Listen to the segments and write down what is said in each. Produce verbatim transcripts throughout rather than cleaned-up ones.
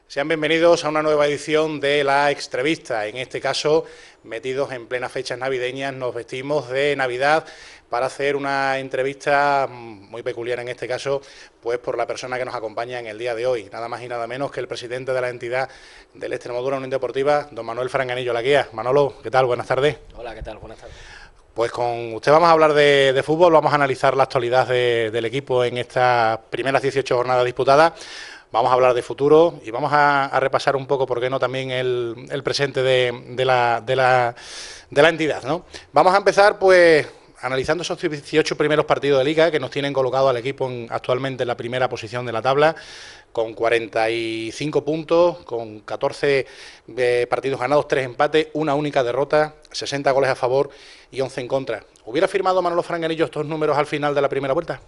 Sean bienvenidos a una nueva edición de La Extrevista. En este caso, metidos en plenas fechas navideñas, nos vestimos de Navidad para hacer una entrevista muy peculiar en este caso, pues por la persona que nos acompaña en el día de hoy, nada más y nada menos que el presidente de la entidad del Extremadura Unión Deportiva, don Manuel Franganillo Laguía. Manolo, ¿qué tal? Buenas tardes. Hola, ¿qué tal? Buenas tardes. Pues con usted vamos a hablar de, de fútbol, vamos a analizar la actualidad de, del equipo en estas primeras dieciocho jornadas disputadas. Vamos a hablar de futuro y vamos a, a repasar un poco, por qué no, también el, el presente de, de, la, de, la, de la entidad, ¿no? Vamos a empezar, pues, analizando esos dieciocho primeros partidos de Liga que nos tienen colocado al equipo en, actualmente en la primera posición de la tabla, con cuarenta y cinco puntos, con catorce eh, partidos ganados, tres empates, una única derrota, sesenta goles a favor y once en contra. ¿Hubiera firmado Manolo Franganillo estos números al final de la primera vuelta?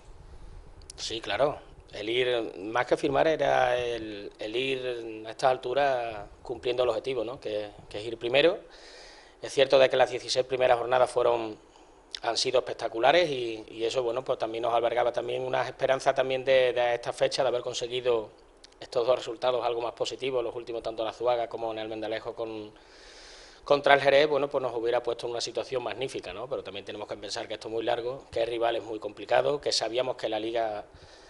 Sí, claro. El ir, más que firmar, era el, el ir a estas alturas cumpliendo el objetivo, ¿no? Que, que es ir primero. Es cierto de que las dieciséis primeras jornadas fueron han sido espectaculares y, y eso, bueno, pues también nos albergaba también una esperanza también de, de esta fecha, de haber conseguido estos dos resultados algo más positivos, los últimos tanto en Azuaga como en el Mendalejo con contra el Jerez, bueno, pues nos hubiera puesto en una situación magnífica, ¿no? Pero también tenemos que pensar que esto es muy largo, que el rival es muy complicado, que sabíamos que la Liga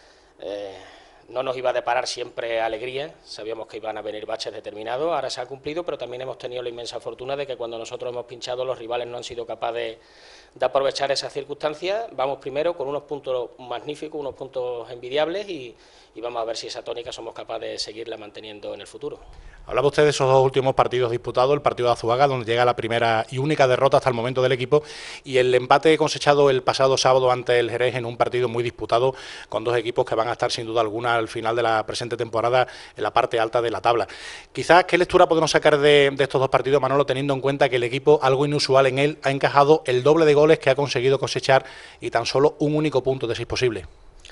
Eh, no nos iba a deparar siempre alegría, sabíamos que iban a venir baches determinados, ahora se ha cumplido, pero también hemos tenido la inmensa fortuna de que cuando nosotros hemos pinchado los rivales no han sido capaces de, de aprovechar esas circunstancias. Vamos primero con unos puntos magníficos, unos puntos envidiables y, y vamos a ver si esa tónica somos capaces de seguirla manteniendo en el futuro. Hablaba usted de esos dos últimos partidos disputados, el partido de Azuaga, donde llega la primera y única derrota hasta el momento del equipo, y el empate cosechado el pasado sábado ante el Jerez en un partido muy disputado, con dos equipos que van a estar sin duda alguna al final de la presente temporada en la parte alta de la tabla. Quizás, ¿qué lectura podemos sacar de, de estos dos partidos, Manolo, teniendo en cuenta que el equipo, algo inusual en él, ha encajado el doble de goles que ha conseguido cosechar y tan solo un único punto de seis posible?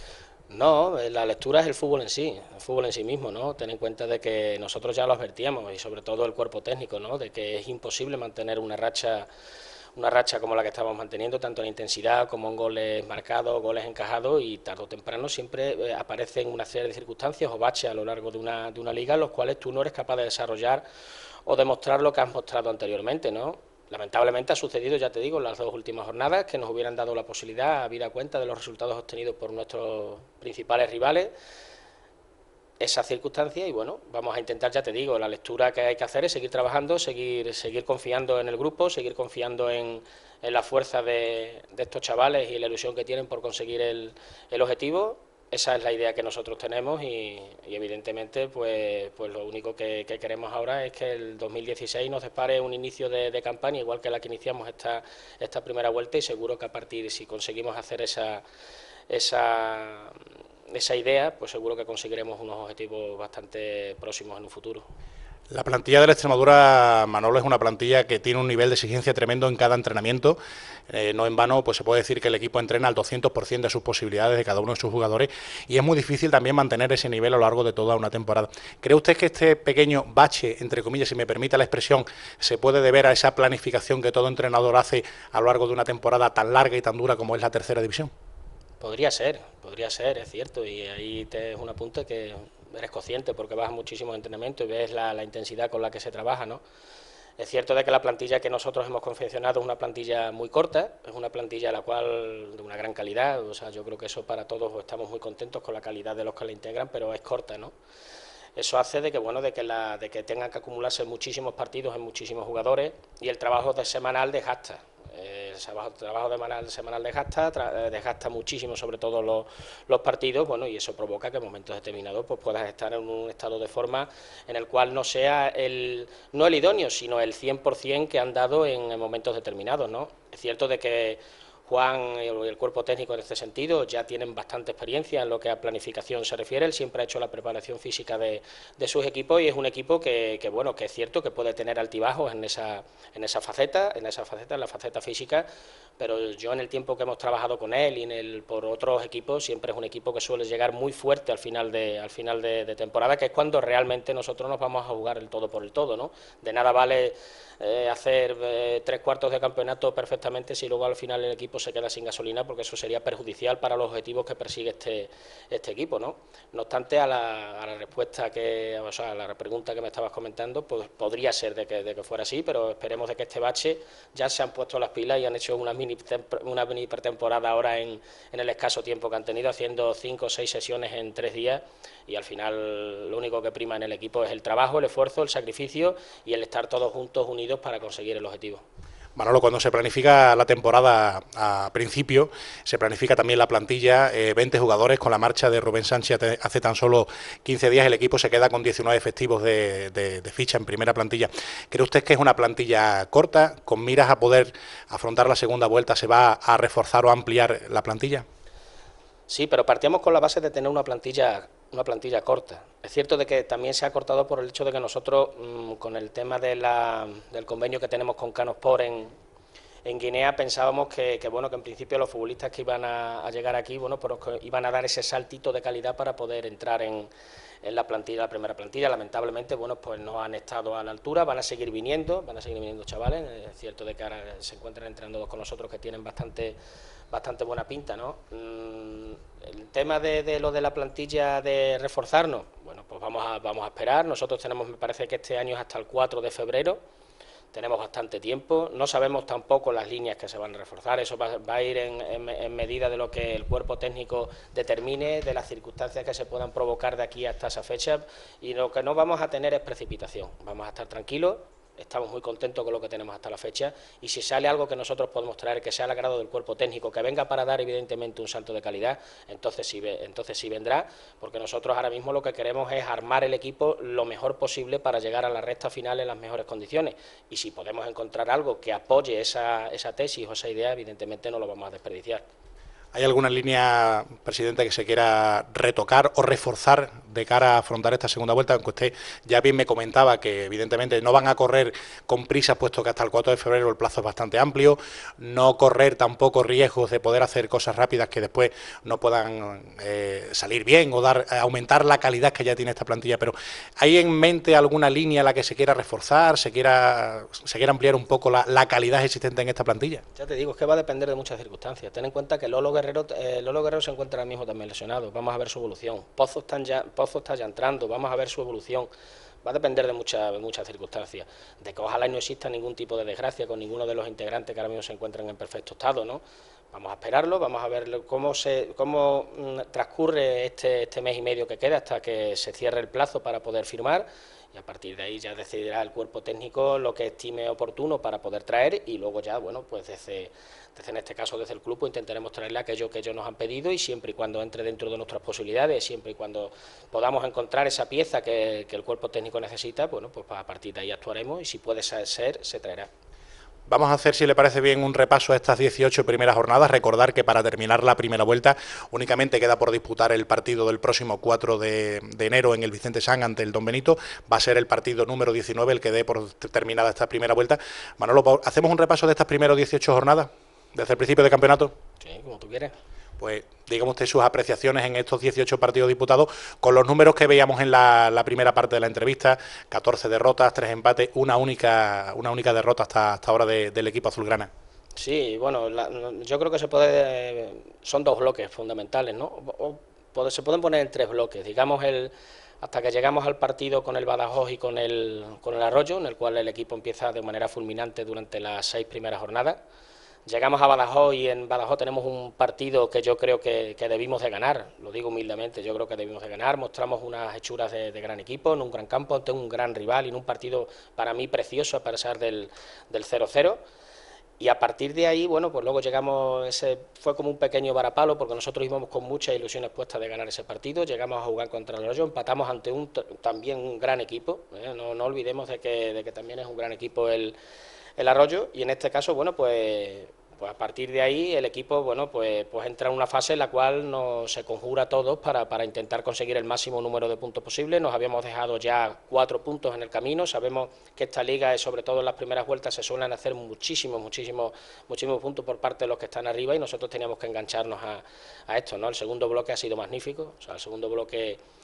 No, la lectura es el fútbol en sí, el fútbol en sí mismo, ¿no? Ten en cuenta de que nosotros ya lo advertíamos y sobre todo el cuerpo técnico, ¿no? De que es imposible mantener una racha, una racha como la que estamos manteniendo, tanto en intensidad como en goles marcados, goles encajados, y tarde o temprano siempre aparecen una serie de circunstancias o baches a lo largo de una, de una liga en los cuales tú no eres capaz de desarrollar o demostrar lo que has mostrado anteriormente, ¿no? Lamentablemente ha sucedido, ya te digo, en las dos últimas jornadas que nos hubieran dado la posibilidad, habida cuenta de los resultados obtenidos por nuestros principales rivales, esa circunstancia, y bueno, vamos a intentar, ya te digo, la lectura que hay que hacer es seguir trabajando, seguir, seguir confiando en el grupo, seguir confiando en, en la fuerza de, de estos chavales y la ilusión que tienen por conseguir el, el objetivo. Esa es la idea que nosotros tenemos y, y evidentemente pues, pues lo único que, que queremos ahora es que el dos mil dieciséis nos depare un inicio de, de campaña igual que la que iniciamos esta, esta primera vuelta, y seguro que a partir, si conseguimos hacer esa, esa, esa idea, pues seguro que conseguiremos unos objetivos bastante próximos en un futuro. La plantilla de la Extremadura, Manolo, es una plantilla que tiene un nivel de exigencia tremendo en cada entrenamiento. Eh, no en vano, pues se puede decir que el equipo entrena al doscientos por ciento de sus posibilidades de cada uno de sus jugadores, y es muy difícil también mantener ese nivel a lo largo de toda una temporada. ¿Cree usted que este pequeño bache, entre comillas, si me permite la expresión, se puede deber a esa planificación que todo entrenador hace a lo largo de una temporada tan larga y tan dura como es la tercera división? Podría ser, podría ser, es cierto, y ahí te es un apunte que eres consciente porque vas a muchísimos entrenamientos y ves la, la intensidad con la que se trabaja, ¿no? Es cierto de que la plantilla que nosotros hemos confeccionado es una plantilla muy corta, es una plantilla la cual de una gran calidad, o sea, yo creo que eso para todos estamos muy contentos con la calidad de los que la integran, pero es corta, ¿no? Eso hace de que bueno, de que la, de que tengan que acumularse muchísimos partidos en muchísimos jugadores, y el trabajo de semanal desgasta. El trabajo, trabajo de semanal, semanal desgasta, tra, desgasta muchísimo, sobre todo los, los partidos, bueno, y eso provoca que en momentos determinados pues puedas estar en un estado de forma en el cual no sea el, no el idóneo, sino el cien por cien que han dado en, en momentos determinados, ¿no? Es cierto de que Juan y el cuerpo técnico en este sentido ya tienen bastante experiencia en lo que a planificación se refiere. Él siempre ha hecho la preparación física de, de sus equipos, y es un equipo que, que, bueno, que es cierto que puede tener altibajos en esa, en esa faceta, en esa faceta, en la faceta física, pero yo en el tiempo que hemos trabajado con él y en el, por otros equipos, siempre es un equipo que suele llegar muy fuerte al final de, al final de, de temporada, que es cuando realmente nosotros nos vamos a jugar el todo por el todo, ¿no? De nada vale eh, hacer eh, tres cuartos de campeonato perfectamente si luego al final el equipo se queda sin gasolina, porque eso sería perjudicial para los objetivos que persigue este, este equipo, ¿no? No obstante, a la, a la respuesta que, o sea, a la pregunta que me estabas comentando, pues podría ser de que, de que fuera así, pero esperemos de que este bache ya se han puesto las pilas y han hecho una mini, una mini pretemporada ahora en, en el escaso tiempo que han tenido, haciendo cinco o seis sesiones en tres días, y al final lo único que prima en el equipo es el trabajo, el esfuerzo, el sacrificio y el estar todos juntos, unidos para conseguir el objetivo. Manolo, cuando se planifica la temporada a principio, se planifica también la plantilla, eh, veinte jugadores. Con la marcha de Rubén Sánchez hace tan solo quince días, el equipo se queda con diecinueve efectivos de, de, de ficha en primera plantilla. ¿Cree usted que es una plantilla corta? ¿Con miras a poder afrontar la segunda vuelta se va a reforzar o a ampliar la plantilla? Sí, pero partíamos con la base de tener una plantilla una plantilla corta. Es cierto de que también se ha cortado por el hecho de que nosotros, mmm, con el tema de la, del convenio que tenemos con Canosport en, en Guinea, pensábamos que, que, bueno, que en principio los futbolistas que iban a, a llegar aquí, bueno, pues iban a dar ese saltito de calidad para poder entrar en, en la plantilla, la primera plantilla. Lamentablemente, bueno, pues no han estado a la altura, van a seguir viniendo, van a seguir viniendo chavales. Es cierto de que ahora se encuentran entrenando con nosotros que tienen bastante bastante buena pinta, ¿no? El tema de, de lo de la plantilla de reforzarnos, bueno, pues vamos a, vamos a esperar. Nosotros tenemos, me parece que este año es hasta el cuatro de febrero, tenemos bastante tiempo, no sabemos tampoco las líneas que se van a reforzar, eso va, va a ir en, en, en medida de lo que el cuerpo técnico determine, de las circunstancias que se puedan provocar de aquí hasta esa fecha, y lo que no vamos a tener es precipitación, vamos a estar tranquilos. Estamos muy contentos con lo que tenemos hasta la fecha, y si sale algo que nosotros podemos traer que sea al agrado del cuerpo técnico, que venga para dar evidentemente un salto de calidad, entonces sí, entonces sí vendrá, porque nosotros ahora mismo lo que queremos es armar el equipo lo mejor posible para llegar a la recta final en las mejores condiciones, y si podemos encontrar algo que apoye esa, esa tesis o esa idea, evidentemente no lo vamos a desperdiciar. ¿Hay alguna línea, presidente, que se quiera retocar o reforzar de cara a afrontar esta segunda vuelta? Aunque usted ya bien me comentaba que evidentemente no van a correr con prisas, puesto que hasta el cuatro de febrero el plazo es bastante amplio, no correr tampoco riesgos de poder hacer cosas rápidas que después no puedan eh, salir bien o dar aumentar la calidad que ya tiene esta plantilla. Pero ¿hay en mente alguna línea a la que se quiera reforzar, se quiera, se quiera ampliar un poco la, la calidad existente en esta plantilla? Ya te digo, es que va a depender de muchas circunstancias. Ten en cuenta que Lolo Guerrero, eh, Lolo Guerrero se encuentra ahora mismo también lesionado, vamos a ver su evolución. Pozo, están ya, Pozo está ya entrando, vamos a ver su evolución. Va a depender de muchas, de muchas circunstancias, de que ojalá no exista ningún tipo de desgracia con ninguno de los integrantes que ahora mismo se encuentran en perfecto estado, ¿no? Vamos a esperarlo, vamos a ver cómo se cómo transcurre este, este mes y medio que queda hasta que se cierre el plazo para poder firmar, y a partir de ahí ya decidirá el cuerpo técnico lo que estime oportuno para poder traer, y luego ya, bueno, pues desde, desde en este caso desde el club pues intentaremos traerle aquello que ellos nos han pedido, y siempre y cuando entre dentro de nuestras posibilidades, siempre y cuando podamos encontrar esa pieza que, que el cuerpo técnico necesita, bueno, pues a partir de ahí actuaremos, y si puede ser, se traerá. Vamos a hacer, si le parece bien, un repaso a estas dieciocho primeras jornadas. Recordar que para terminar la primera vuelta únicamente queda por disputar el partido del próximo cuatro de, de enero en el Vicente Sang ante el Don Benito. Va a ser el partido número diecinueve el que dé por terminada esta primera vuelta. Manolo, ¿hacemos un repaso de estas primeras dieciocho jornadas desde el principio del campeonato? Sí, como tú quieres. Pues dígame usted sus apreciaciones en estos dieciocho partidos disputados, con los números que veíamos en la, la primera parte de la entrevista: catorce derrotas, tres empates, una única una única derrota hasta, hasta ahora de, del equipo azulgrana. Sí, bueno, la, yo creo que se puede, son dos bloques fundamentales, ¿no? O, o, se pueden poner en tres bloques, digamos, el hasta que llegamos al partido con el Badajoz y con el, con el Arroyo, en el cual el equipo empieza de manera fulminante durante las seis primeras jornadas. Llegamos a Badajoz y en Badajoz tenemos un partido que yo creo que, que debimos de ganar, lo digo humildemente, yo creo que debimos de ganar, mostramos unas hechuras de, de gran equipo, en un gran campo, ante un gran rival y en un partido para mí precioso a pesar del cero cero. Y a partir de ahí, bueno, pues luego llegamos, ese fue como un pequeño varapalo, porque nosotros íbamos con muchas ilusiones puestas de ganar ese partido, llegamos a jugar contra el Arroyo, empatamos ante un también un gran equipo, ¿eh? no, no olvidemos de que, de que también es un gran equipo el el Arroyo, y en este caso, bueno, pues, pues a partir de ahí el equipo, bueno, pues, pues entra en una fase en la cual nos se conjura a todos para, para intentar conseguir el máximo número de puntos posible. Nos habíamos dejado ya cuatro puntos en el camino, sabemos que esta liga, sobre todo en las primeras vueltas, se suelen hacer muchísimos, muchísimos, muchísimos puntos por parte de los que están arriba, y nosotros teníamos que engancharnos a, a esto, ¿no? El segundo bloque ha sido magnífico, o sea, el segundo bloque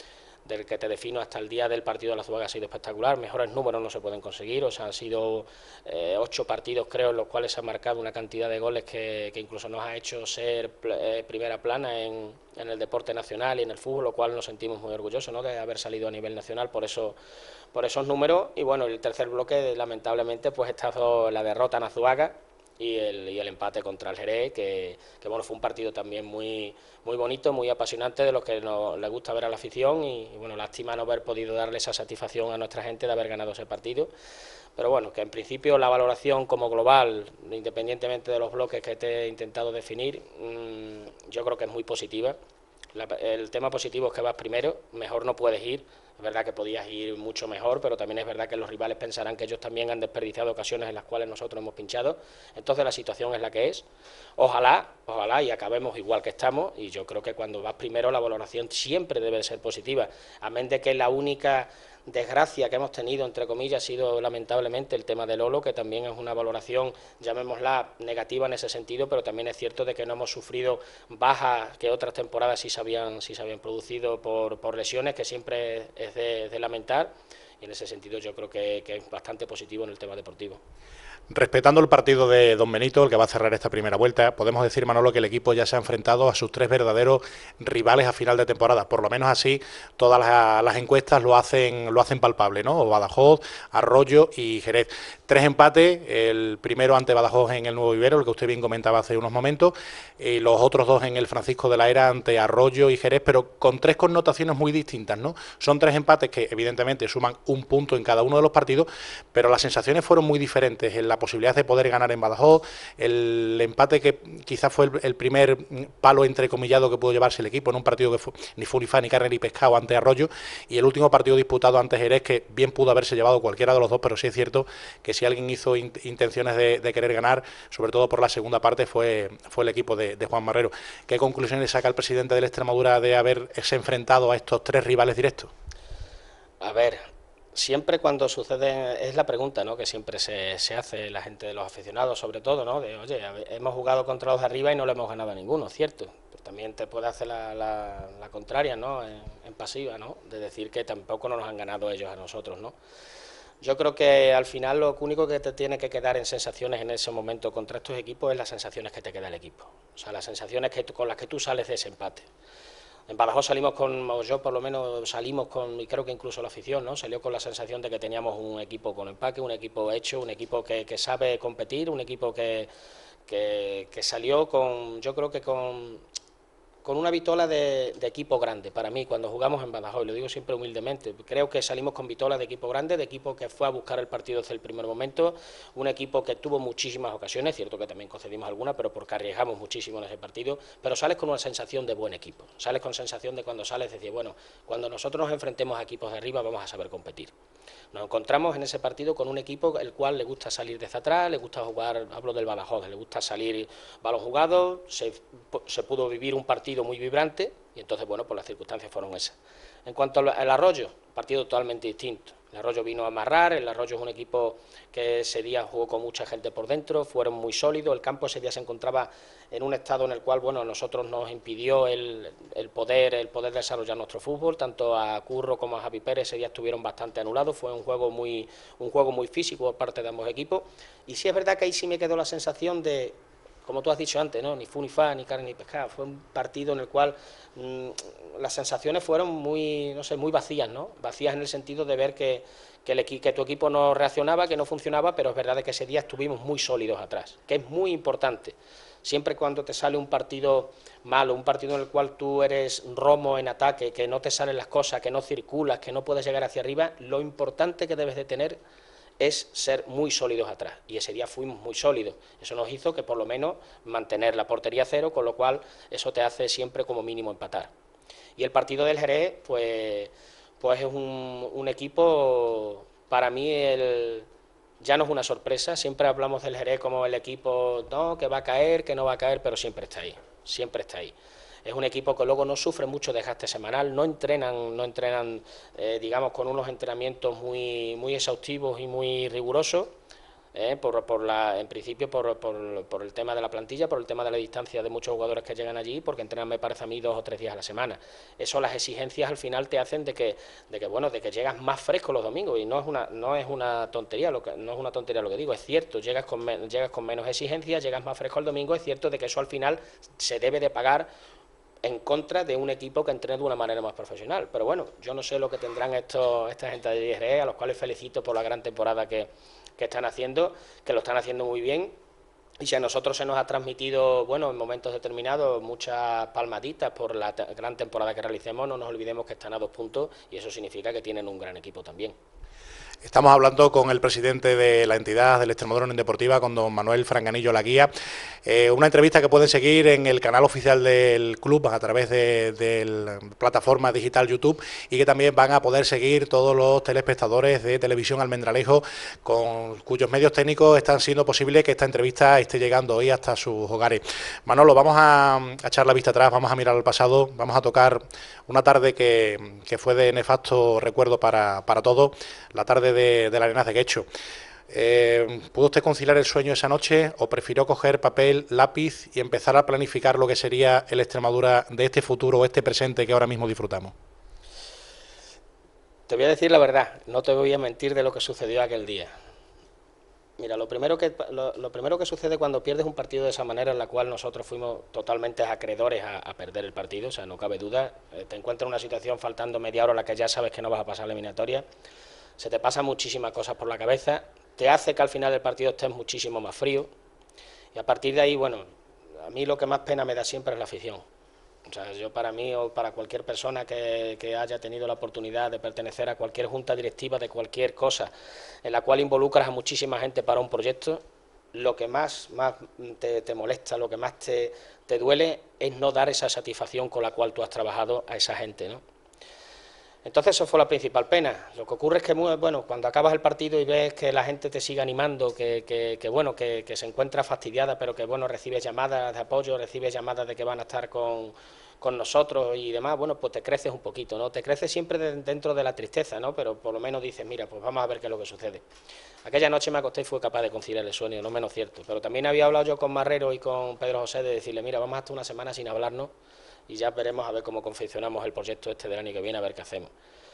del que te defino hasta el día del partido de la Azuaga ha sido espectacular, mejores números no se pueden conseguir, o sea, han sido eh, ocho partidos creo en los cuales se ha marcado una cantidad de goles que, que incluso nos ha hecho ser eh, primera plana en, en el deporte nacional y en el fútbol, lo cual nos sentimos muy orgullosos, ¿no?, de haber salido a nivel nacional por eso, por esos números. Y bueno, el tercer bloque lamentablemente pues ha estado la derrota en Azuaga y el, y el empate contra el Jerez, que, que bueno, fue un partido también muy, muy bonito, muy apasionante, de los que nos le gusta ver a la afición, y, y bueno, lástima no haber podido darle esa satisfacción a nuestra gente de haber ganado ese partido, pero bueno, que en principio la valoración como global, independientemente de los bloques que te he intentado definir, mmm, yo creo que es muy positiva. La, el tema positivo es que vas primero, mejor no puedes ir. Es verdad que podías ir mucho mejor, pero también es verdad que los rivales pensarán que ellos también han desperdiciado ocasiones en las cuales nosotros hemos pinchado. Entonces la situación es la que es. Ojalá, ojalá y acabemos igual que estamos, y yo creo que cuando vas primero la valoración siempre debe ser positiva, a menos de que la única desgracia que hemos tenido, entre comillas, ha sido lamentablemente el tema de Lolo, que también es una valoración, llamémosla, negativa en ese sentido, pero también es cierto de que no hemos sufrido bajas que otras temporadas sí se habían, sí se habían producido por, por lesiones, que siempre es de, de lamentar, y en ese sentido yo creo que, que es bastante positivo en el tema deportivo. Respetando el partido de Don Benito, el que va a cerrar esta primera vuelta, podemos decir, Manolo, que el equipo ya se ha enfrentado a sus tres verdaderos rivales a final de temporada. Por lo menos así todas las, las encuestas lo hacen, lo hacen palpable, ¿no? Badajoz, Arroyo y Jerez. Tres empates, el primero ante Badajoz en el Nuevo Vivero, el que usted bien comentaba hace unos momentos, y los otros dos en el Francisco de la Era ante Arroyo y Jerez, pero con tres connotaciones muy distintas, ¿no? Son tres empates que evidentemente suman un punto en cada uno de los partidos, pero las sensaciones fueron muy diferentes en la posibilidad de poder ganar en Badajoz, el empate que quizás fue el, el primer palo entrecomillado que pudo llevarse el equipo en un partido que fue, ni fue ni fa, ni carne ni pescado ante Arroyo, y el último partido disputado ante Jerez, que bien pudo haberse llevado cualquiera de los dos, pero sí es cierto que si alguien hizo in, intenciones de, de querer ganar, sobre todo por la segunda parte, fue, fue el equipo de, de Juan Marrero. ¿Qué conclusiones saca el presidente de la Extremadura de haberse enfrentado a estos tres rivales directos? A ver, siempre cuando sucede, es la pregunta, ¿no?, que siempre se, se hace la gente de los aficionados, sobre todo, ¿no?, de, oye, hemos jugado contra los de arriba y no le hemos ganado a ninguno, ¿cierto? Pero también te puede hacer la, la, la contraria, ¿no?, en, en pasiva, ¿no?, de decir que tampoco nos han ganado ellos a nosotros, ¿no? Yo creo que al final lo único que te tiene que quedar en sensaciones en ese momento contra estos equipos es las sensaciones que te queda el equipo, o sea, las sensaciones que, con las que tú sales de ese empate. En Badajoz salimos con, o yo por lo menos salimos con, y creo que incluso la afición, ¿no?, salió con la sensación de que teníamos un equipo con empaque, un equipo hecho, un equipo que, que sabe competir, un equipo que, que, que salió con, yo creo que con, con una vitola de, de equipo grande. Para mí, cuando jugamos en Badajoz, y lo digo siempre humildemente, creo que salimos con vitola de equipo grande, de equipo que fue a buscar el partido desde el primer momento, un equipo que tuvo muchísimas ocasiones, cierto que también concedimos algunas, pero porque arriesgamos muchísimo en ese partido, pero sales con una sensación de buen equipo, sales con sensación de cuando sales, decir, bueno, cuando nosotros nos enfrentemos a equipos de arriba vamos a saber competir. Nos encontramos en ese partido con un equipo el cual le gusta salir desde atrás, le gusta jugar, hablo del Badajoz, le gusta salir balón jugado, se, se pudo vivir un partido muy vibrante, y entonces, bueno, pues las circunstancias fueron esas. En cuanto al Arroyo, partido totalmente distinto. El Arroyo vino a amarrar, el Arroyo es un equipo que ese día jugó con mucha gente por dentro, fueron muy sólidos, el campo ese día se encontraba en un estado en el cual, bueno, a nosotros nos impidió el, el poder el poder desarrollar nuestro fútbol, tanto a Curro como a Javi Pérez ese día estuvieron bastante anulados, fue un juego muy un juego muy físico por parte de ambos equipos, y sí es verdad que ahí sí me quedó la sensación de, como tú has dicho antes, ¿no?, ni fu ni fa, ni carne ni pescado, fue un partido en el cual mmm, las sensaciones fueron muy, no sé, muy vacías, ¿no?, vacías en el sentido de ver que, que, el que tu equipo no reaccionaba, que no funcionaba, pero es verdad que ese día estuvimos muy sólidos atrás, que es muy importante. Siempre cuando te sale un partido malo, un partido en el cual tú eres romo en ataque, que no te salen las cosas, que no circulas, que no puedes llegar hacia arriba, lo importante que debes de tener es ser muy sólidos atrás, y ese día fuimos muy sólidos, eso nos hizo que por lo menos mantener la portería cero, con lo cual eso te hace siempre como mínimo empatar. Y el partido del Jerez, pues, pues es un, un equipo, para mí el, ya no es una sorpresa, siempre hablamos del Jerez como el equipo, no, que va a caer, que no va a caer, pero siempre está ahí, siempre está ahí. Es un equipo que luego no sufre mucho desgaste semanal, no entrenan, no entrenan eh, digamos, con unos entrenamientos muy, muy exhaustivos y muy rigurosos. ¿eh? por, por la, en principio por, por, por el tema de la plantilla, por el tema de la distancia de muchos jugadores que llegan allí, porque entrenan, me parece a mí, dos o tres días a la semana. Eso, las exigencias al final te hacen de que, de que bueno, de que llegas más fresco los domingos, y no es una, no es una tontería lo que, no es una tontería lo que digo, es cierto, llegas con, me, llegas con menos exigencias, llegas más fresco el domingo, es cierto de que eso al final se debe de pagar en contra de un equipo que entrene de una manera más profesional. Pero bueno, yo no sé lo que tendrán estos, esta gente de I R E, a los cuales felicito por la gran temporada que, que están haciendo, que lo están haciendo muy bien. Y si a nosotros se nos ha transmitido, bueno, en momentos determinados, muchas palmaditas por la te gran temporada que realicemos, no nos olvidemos que están a dos puntos y eso significa que tienen un gran equipo también. Estamos hablando con el presidente de la entidad del Extremadura Unión Deportiva, con don Manuel Franganillo Laguía. Eh, una entrevista que pueden seguir en el canal oficial del club a través de, de la plataforma digital YouTube, y que también van a poder seguir todos los telespectadores de Televisión Almendralejo, con cuyos medios técnicos están siendo posible que esta entrevista esté llegando hoy hasta sus hogares. Manolo, vamos a, a echar la vista atrás, vamos a mirar al pasado, vamos a tocar una tarde que, que fue de nefasto recuerdo para, para todos, la tarde de, de la Arenas de Guecho. Eh, ¿Pudo usted conciliar el sueño esa noche o prefirió coger papel, lápiz y empezar a planificar lo que sería el Extremadura de este futuro o este presente que ahora mismo disfrutamos? Te voy a decir la verdad, no te voy a mentir de lo que sucedió aquel día. Mira, lo primero que lo, lo primero que sucede cuando pierdes un partido de esa manera, en la cual nosotros fuimos totalmente acreedores a, a perder el partido, o sea, no cabe duda, eh, te encuentras en una situación faltando media hora en la que ya sabes que no vas a pasar la eliminatoria, se te pasan muchísimas cosas por la cabeza, te hace que al final del partido estés muchísimo más frío, y a partir de ahí, bueno, a mí lo que más pena me da siempre es la afición. O sea, yo para mí o para cualquier persona que, que haya tenido la oportunidad de pertenecer a cualquier junta directiva de cualquier cosa en la cual involucras a muchísima gente para un proyecto, lo que más, más te, te molesta, lo que más te, te duele es no dar esa satisfacción con la cual tú has trabajado a esa gente, ¿no? Entonces eso fue la principal pena. Lo que ocurre es que, muy, bueno, cuando acabas el partido y ves que la gente te sigue animando, que, que, que bueno, que, que se encuentra fastidiada, pero que bueno, recibes llamadas de apoyo, recibes llamadas de que van a estar con, con nosotros y demás, bueno, pues te creces un poquito, ¿no? Te creces siempre de, dentro de la tristeza, ¿no? Pero por lo menos dices, mira, pues vamos a ver qué es lo que sucede. Aquella noche me acosté y fui capaz de conciliar el sueño, no menos cierto. Pero también había hablado yo con Marrero y con Pedro José de decirle, mira, vamos hasta una semana sin hablarnos y ya veremos a ver cómo confeccionamos el proyecto este del año que viene, a ver qué hacemos.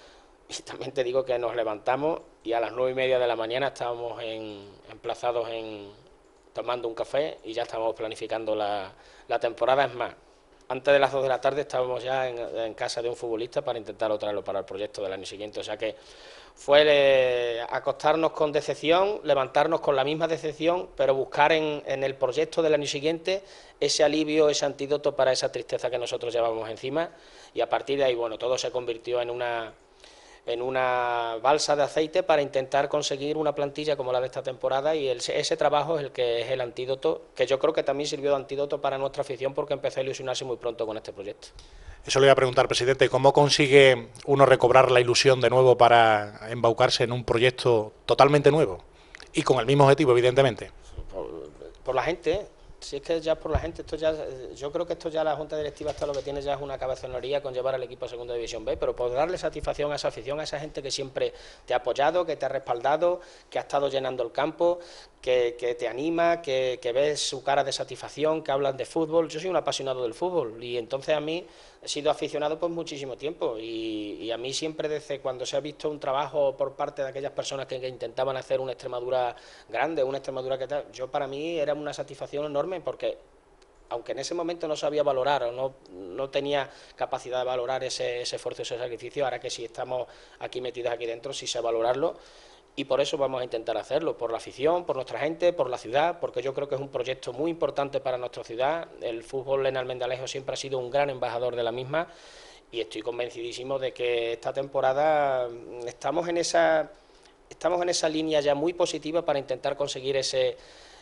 Y también te digo que nos levantamos y a las nueve y media de la mañana estábamos en, emplazados en tomando un café y ya estábamos planificando la, la temporada. Es más, antes de las dos de la tarde estábamos ya en, en casa de un futbolista para intentar traerlo para el proyecto del año siguiente. O sea que fue eh, acostarnos con decepción, levantarnos con la misma decepción, pero buscar en, en el proyecto del año siguiente ese alivio, ese antídoto para esa tristeza que nosotros llevábamos encima, y a partir de ahí, bueno, todo se convirtió en una... en una balsa de aceite para intentar conseguir una plantilla como la de esta temporada, y el, ese trabajo es el que es el antídoto, que yo creo que también sirvió de antídoto para nuestra afición, porque empezó a ilusionarse muy pronto con este proyecto. Eso le voy a preguntar, presidente, ¿cómo consigue uno recobrar la ilusión de nuevo para embaucarse en un proyecto totalmente nuevo y con el mismo objetivo, evidentemente? Por, por la gente, si es que ya por la gente, esto ya, yo creo que esto ya la Junta Directiva, esto lo que tiene ya es una cabezonería con llevar al equipo a Segunda División B, pero por darle satisfacción a esa afición, a esa gente que siempre te ha apoyado, que te ha respaldado, que ha estado llenando el campo, que, que te anima, que, que ves su cara de satisfacción, que hablan de fútbol. Yo soy un apasionado del fútbol y entonces a mí he sido aficionado por muchísimo tiempo, y, y a mí siempre, desde cuando se ha visto un trabajo por parte de aquellas personas que, que intentaban hacer una Extremadura grande, una Extremadura que tal, yo para mí era una satisfacción enorme, porque aunque en ese momento no sabía valorar o no, no tenía capacidad de valorar ese, ese esfuerzo, ese sacrificio, ahora que sí estamos aquí metidos aquí dentro, sí sé valorarlo. Y por eso vamos a intentar hacerlo, por la afición, por nuestra gente, por la ciudad, porque yo creo que es un proyecto muy importante para nuestra ciudad. El fútbol en Almendralejo siempre ha sido un gran embajador de la misma, y estoy convencidísimo de que esta temporada estamos en esa, estamos en esa línea ya muy positiva para intentar conseguir ese,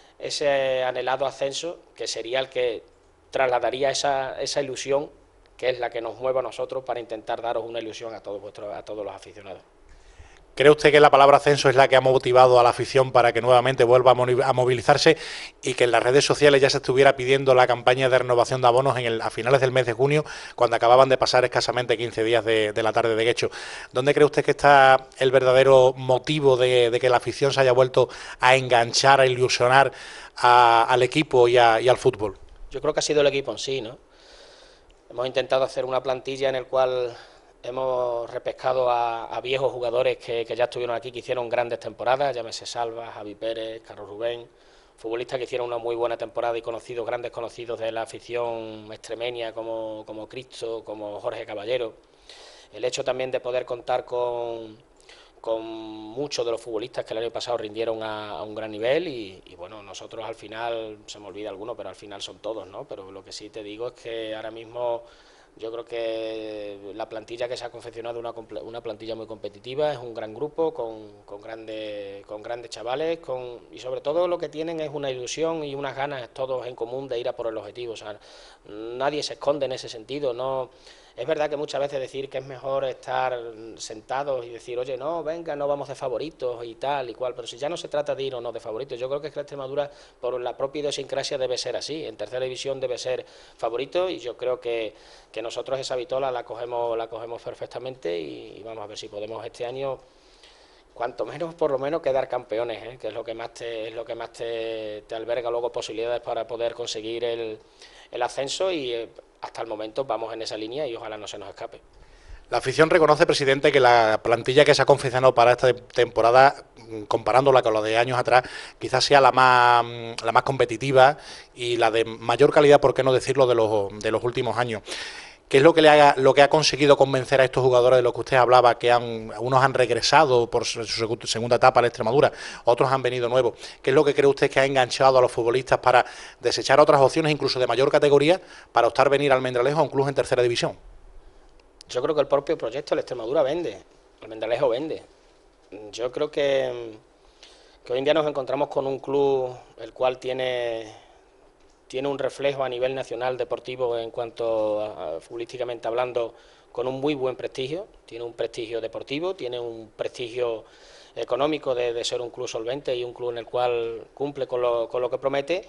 ese anhelado ascenso, que sería el que trasladaría esa, esa ilusión, que es la que nos mueve a nosotros para intentar daros una ilusión a todos, vuestros, a todos los aficionados. ¿Cree usted que la palabra ascenso es la que ha motivado a la afición para que nuevamente vuelva a movilizarse y que en las redes sociales ya se estuviera pidiendo la campaña de renovación de abonos en el, a finales del mes de junio, cuando acababan de pasar escasamente quince días de, de la tarde de Guecho? ¿Dónde cree usted que está el verdadero motivo de, de que la afición se haya vuelto a enganchar, a ilusionar a, al equipo y, a, y al fútbol? Yo creo que ha sido el equipo en sí, ¿no? Hemos intentado hacer una plantilla en el cual hemos repescado a, a viejos jugadores que, que ya estuvieron aquí, que hicieron grandes temporadas, llámese Salva, Javi Pérez, Carlos Rubén, futbolistas que hicieron una muy buena temporada y conocidos, grandes conocidos de la afición extremeña como, como Cristo, como Jorge Caballero. El hecho también de poder contar con, con muchos de los futbolistas que el año pasado rindieron a, a un gran nivel y, y bueno, nosotros al final, se me olvida alguno, pero al final son todos, ¿no? Pero lo que sí te digo es que ahora mismo yo creo que la plantilla que se ha confeccionado es una, una plantilla muy competitiva, es un gran grupo con, con, grandes, con grandes chavales con, y sobre todo lo que tienen es una ilusión y unas ganas todos en común de ir a por el objetivo. O sea, nadie se esconde en ese sentido, no. Es verdad que muchas veces decir que es mejor estar sentados y decir, oye, no, venga, no vamos de favoritos y tal y cual, pero si ya no se trata de ir o no de favoritos, yo creo que es que la Extremadura, por la propia idiosincrasia, debe ser así. En tercera división debe ser favorito y yo creo que, que nosotros esa vitola la cogemos, la cogemos perfectamente y, y vamos a ver si podemos este año, cuanto menos, por lo menos, quedar campeones, ¿eh? Que es lo que más te, es lo que más te, te alberga luego posibilidades para poder conseguir el, el ascenso y eh, hasta el momento vamos en esa línea y ojalá no se nos escape. La afición reconoce, presidente, que la plantilla que se ha confeccionado para esta temporada, comparándola con la de años atrás, quizás sea la más, la más competitiva y la de mayor calidad, por qué no decirlo, de los, de los últimos años. ¿Qué es lo que le ha, lo que ha conseguido convencer a estos jugadores de los que usted hablaba, que han, unos han regresado por su segunda etapa a la Extremadura, otros han venido nuevos? ¿Qué es lo que cree usted que ha enganchado a los futbolistas para desechar otras opciones, incluso de mayor categoría, para optar a venir al Almendralejo a un club en tercera división? Yo creo que el propio proyecto de la Extremadura vende, el Almendralejo vende. Yo creo que, que hoy en día nos encontramos con un club el cual tiene... tiene un reflejo a nivel nacional deportivo en cuanto a, a, futbolísticamente hablando, con un muy buen prestigio, tiene un prestigio deportivo, tiene un prestigio económico de, de ser un club solvente y un club en el cual cumple con lo, con lo que promete,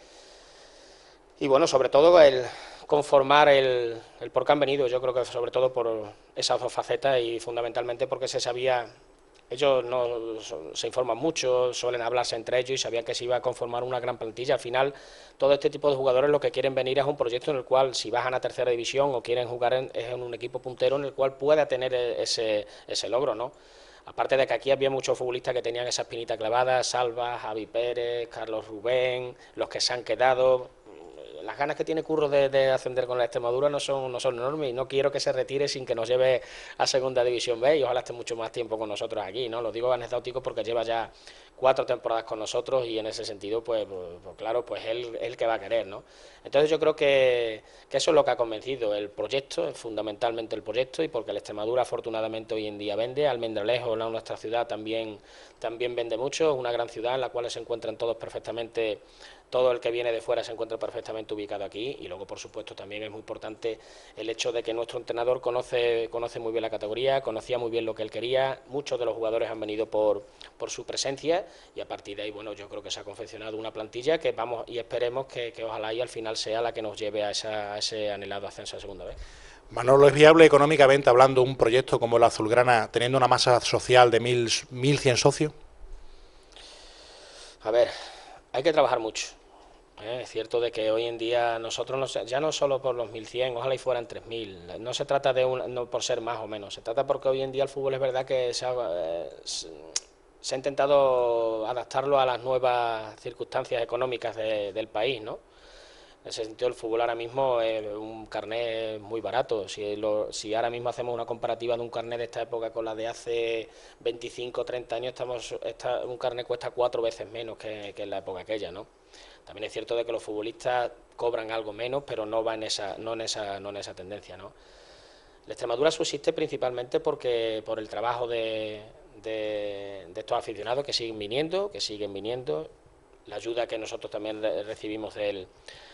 y bueno, sobre todo el conformar el, el por qué han venido, yo creo que sobre todo por esas dos facetas y fundamentalmente porque se sabía. Ellos no se informan mucho, suelen hablarse entre ellos y sabían que se iba a conformar una gran plantilla. Al final, todo este tipo de jugadores lo que quieren venir es un proyecto en el cual, si bajan a tercera división o quieren jugar en, es en un equipo puntero en el cual pueda tener ese, ese logro, ¿no? Aparte de que aquí había muchos futbolistas que tenían esa espinita clavada, Salva, Javi Pérez, Carlos Rubén, los que se han quedado. Las ganas que tiene Curro de, de ascender con la Extremadura no son, no son enormes y no quiero que se retire sin que nos lleve a Segunda División B y ojalá esté mucho más tiempo con nosotros aquí, ¿no? Lo digo anecdótico porque lleva ya cuatro temporadas con nosotros y en ese sentido, pues, pues, pues claro, pues él es el que va a querer, ¿no? Entonces yo creo que, que eso es lo que ha convencido, el proyecto, fundamentalmente el proyecto, y porque la Extremadura afortunadamente hoy en día vende, Almendralejo, nuestra ciudad, también, también vende mucho, es una gran ciudad en la cual se encuentran todos perfectamente. Todo el que viene de fuera se encuentra perfectamente ubicado aquí y luego, por supuesto, también es muy importante el hecho de que nuestro entrenador conoce, conoce muy bien la categoría, conocía muy bien lo que él quería, muchos de los jugadores han venido por, por su presencia y a partir de ahí, bueno, yo creo que se ha confeccionado una plantilla que vamos y esperemos que, que ojalá y al final sea la que nos lleve a, esa, a ese anhelado ascenso a segunda vez. Manolo, ¿es viable económicamente hablando un proyecto como el Azulgrana teniendo una masa social de mil cien socios? A ver, hay que trabajar mucho. Eh, es cierto de que hoy en día nosotros, no, ya no solo por los mil cien, ojalá y fueran tres mil, no se trata de un, no por ser más o menos, se trata porque hoy en día el fútbol es verdad que se ha, eh, se ha intentado adaptarlo a las nuevas circunstancias económicas de, del país, ¿no? En ese sentido el fútbol ahora mismo es un carnet muy barato, si, lo, si ahora mismo hacemos una comparativa de un carnet de esta época con la de hace veinticinco o treinta años, estamos, esta, un carnet cuesta cuatro veces menos que, que en la época aquella, ¿no? También es cierto de que los futbolistas cobran algo menos, pero no va en esa, no en esa, no en esa tendencia, ¿no? La Extremadura subsiste principalmente porque por el trabajo de, de, de estos aficionados que siguen viniendo, que siguen viniendo, la ayuda que nosotros también recibimos del,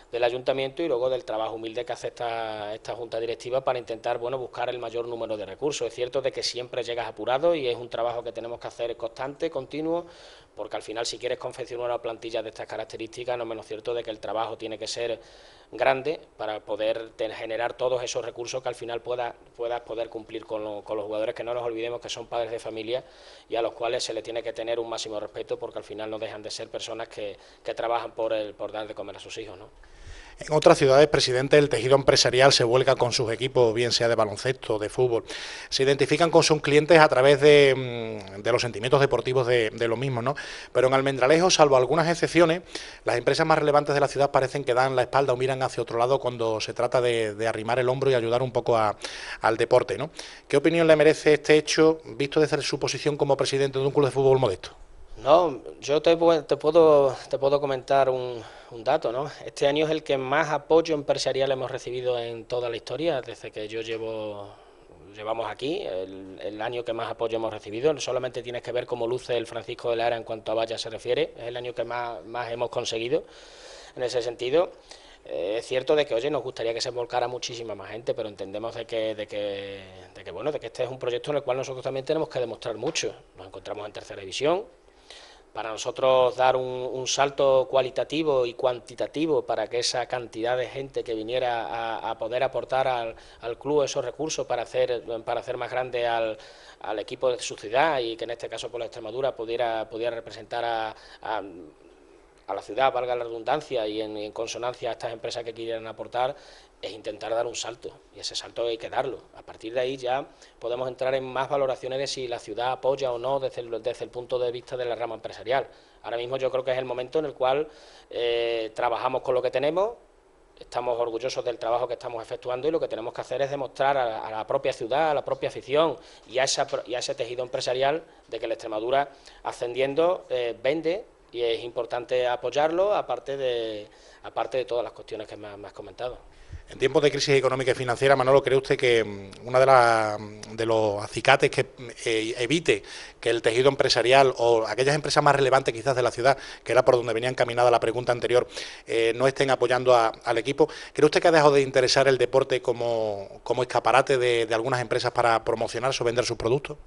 del ayuntamiento y luego del trabajo humilde que hace esta, esta junta directiva para intentar, bueno, buscar el mayor número de recursos. Es cierto de que siempre llegas apurado y es un trabajo que tenemos que hacer constante, continuo, porque al final si quieres confeccionar una plantilla de estas características, no menos cierto de que el trabajo tiene que ser grande para poder generar todos esos recursos que al final puedas puedas poder cumplir con, lo, con los jugadores, que no nos olvidemos que son padres de familia y a los cuales se les tiene que tener un máximo respeto, porque al final no dejan de ser personas que, que trabajan por, el, por dar de comer a sus hijos, ¿no? En otras ciudades, presidente, el tejido empresarial se vuelca con sus equipos, bien sea de baloncesto, de fútbol. Se identifican con sus clientes a través de, de los sentimientos deportivos de, de los mismos, ¿no? Pero en Almendralejo, salvo algunas excepciones, las empresas más relevantes de la ciudad parecen que dan la espalda o miran hacia otro lado cuando se trata de, de arrimar el hombro y ayudar un poco a, al deporte, ¿no? ¿Qué opinión le merece este hecho, visto desde su posición como presidente de un club de fútbol modesto? No, yo te, te, puedo, te puedo comentar un, un dato, ¿no? Este año es el que más apoyo empresarial hemos recibido en toda la historia, desde que yo llevo llevamos aquí, el, el año que más apoyo hemos recibido. Solamente tienes que ver cómo luce el Francisco de Lara en cuanto a vallas se refiere, es el año que más, más hemos conseguido en ese sentido. Eh, es cierto de que, oye, nos gustaría que se volcara muchísima más gente, pero entendemos de que, de que, de que, bueno, de que este es un proyecto en el cual nosotros también tenemos que demostrar mucho. Nos encontramos en tercera división. Para nosotros dar un, un salto cualitativo y cuantitativo para que esa cantidad de gente que viniera a, a poder aportar al, al club esos recursos para hacer, para hacer más grande al, al equipo de su ciudad, y que en este caso por la Extremadura pudiera, pudiera representar a, a a la ciudad, valga la redundancia, y en, en consonancia a estas empresas que quieran aportar, es intentar dar un salto, y ese salto hay que darlo. A partir de ahí ya podemos entrar en más valoraciones de si la ciudad apoya o no desde el, desde el punto de vista de la rama empresarial. Ahora mismo yo creo que es el momento en el cual eh, trabajamos con lo que tenemos, estamos orgullosos del trabajo que estamos efectuando, y lo que tenemos que hacer es demostrar a, a la propia ciudad, a la propia afición y a, esa, y a ese tejido empresarial de que la Extremadura, ascendiendo, eh, vende, y es importante apoyarlo, aparte de, aparte de todas las cuestiones que me, me has comentado. En tiempos de crisis económica y financiera, Manolo, ¿cree usted que uno de, la, de los acicates que eh, evite que el tejido empresarial o aquellas empresas más relevantes quizás de la ciudad, que era por donde venía encaminada la pregunta anterior, eh, no estén apoyando a, al equipo? ¿Cree usted que ha dejado de interesar el deporte como, como escaparate de, de algunas empresas para promocionarse o vender sus productos?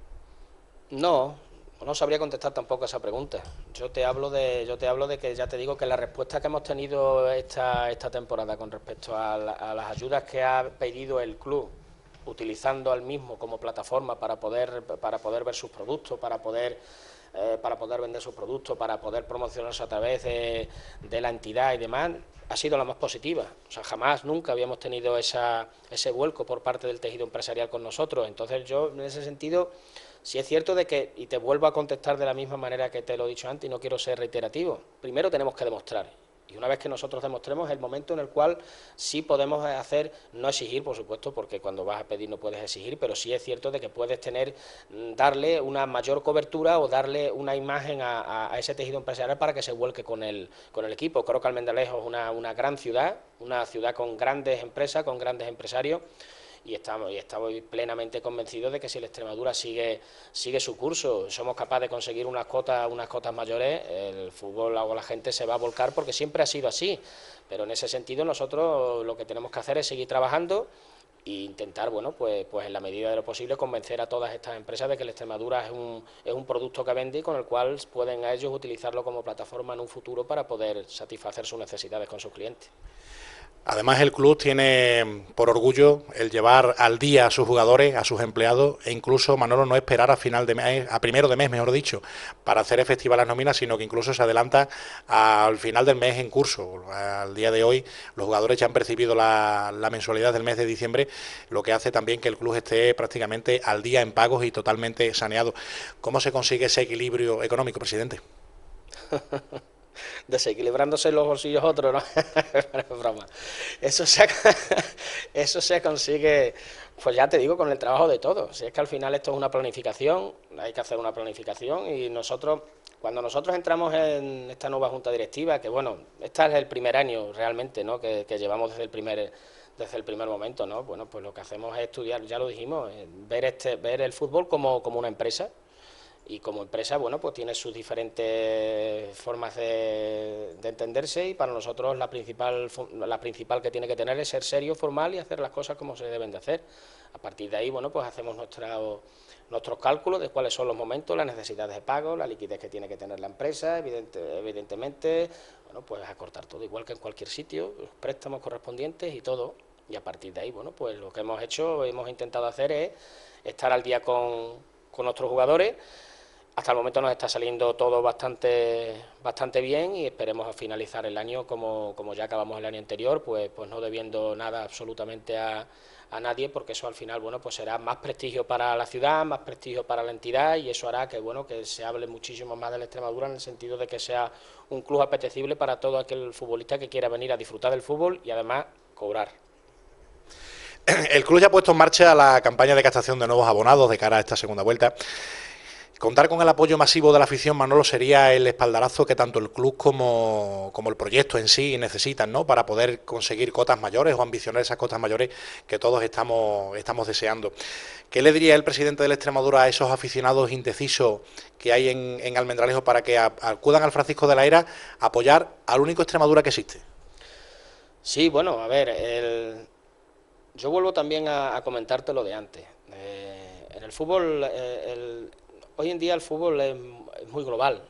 No. No sabría contestar tampoco a esa pregunta. Yo te hablo de, yo te hablo de que ya te digo que la respuesta que hemos tenido esta, esta temporada con respecto a, la, a las ayudas que ha pedido el club, utilizando al mismo como plataforma para poder, para poder ver sus productos, para poder, eh, para poder vender sus productos, para poder promocionarse a través de, de la entidad y demás, ha sido la más positiva. O sea, jamás, nunca habíamos tenido esa, ese vuelco por parte del tejido empresarial con nosotros. Entonces yo, en ese sentido, sí es cierto de que, y te vuelvo a contestar de la misma manera que te lo he dicho antes, y no quiero ser reiterativo, primero tenemos que demostrar, y una vez que nosotros demostremos, es el momento en el cual sí podemos hacer, no exigir, por supuesto, porque cuando vas a pedir no puedes exigir, pero sí es cierto de que puedes tener, darle una mayor cobertura o darle una imagen a, a, a ese tejido empresarial para que se vuelque con el, con el equipo. Creo que Almendralejo es una, una gran ciudad, una ciudad con grandes empresas, con grandes empresarios, y estamos, y estamos plenamente convencidos de que si la Extremadura sigue, sigue su curso, somos capaces de conseguir unas cotas, unas cotas mayores, el fútbol o la gente se va a volcar, porque siempre ha sido así. Pero en ese sentido nosotros lo que tenemos que hacer es seguir trabajando e intentar, bueno, pues, pues en la medida de lo posible convencer a todas estas empresas de que la Extremadura es un, es un producto que vende y con el cual pueden a ellos utilizarlo como plataforma en un futuro para poder satisfacer sus necesidades con sus clientes. Además, el club tiene por orgullo el llevar al día a sus jugadores, a sus empleados, e incluso, Manolo, no esperar a final de mes, a primero de mes, mejor dicho, para hacer efectivas las nóminas, sino que incluso se adelanta al final del mes en curso. Al día de hoy, los jugadores ya han percibido la, la mensualidad del mes de diciembre, lo que hace también que el club esté prácticamente al día en pagos y totalmente saneado. ¿Cómo se consigue ese equilibrio económico, presidente? Desequilibrándose los bolsillos otros, ¿no? Es broma. Eso se, eso se consigue, pues ya te digo, con el trabajo de todos. Si es que al final esto es una planificación, hay que hacer una planificación, y nosotros, cuando nosotros entramos en esta nueva junta directiva, que bueno, este es el primer año realmente, ¿no?, que, que llevamos desde el primer desde el primer momento, ¿no? Bueno, pues lo que hacemos es estudiar, ya lo dijimos, ver este ver el fútbol como, como una empresa, Y como empresa, bueno, pues tiene sus diferentes formas de, de entenderse, y para nosotros la principal, la principal que tiene que tener es ser serio, formal y hacer las cosas como se deben de hacer. A partir de ahí, bueno, pues hacemos nuestra, nuestros cálculos de cuáles son los momentos, las necesidades de pago, la liquidez que tiene que tener la empresa, evidente, evidentemente, bueno, pues acortar todo, igual que en cualquier sitio, los préstamos correspondientes y todo. Y a partir de ahí, bueno, pues lo que hemos hecho, hemos intentado hacer es estar al día con, con nuestros jugadores. Hasta el momento nos está saliendo todo bastante bastante bien y esperemos finalizar el año como, como ya acabamos el año anterior, pues, pues no debiendo nada absolutamente a, a nadie, porque eso al final, bueno, pues será más prestigio para la ciudad, más prestigio para la entidad, y eso hará que, bueno, que se hable muchísimo más de la Extremadura, en el sentido de que sea un club apetecible para todo aquel futbolista que quiera venir a disfrutar del fútbol y además cobrar. El club ya ha puesto en marcha la campaña de captación de nuevos abonados de cara a esta segunda vuelta. Contar con el apoyo masivo de la afición, Manolo, sería el espaldarazo que tanto el club como, como el proyecto en sí necesitan, ¿no?, para poder conseguir cotas mayores o ambicionar esas cotas mayores que todos estamos, estamos deseando. ¿Qué le diría el presidente del Extremadura a esos aficionados indecisos que hay en, en Almendralejo para que a, acudan al Francisco de la Era a apoyar al único Extremadura que existe? Sí, bueno, a ver, el... yo vuelvo también a, a comentarte lo de antes. Eh, en el fútbol, eh, el... hoy en día el fútbol es, es muy global.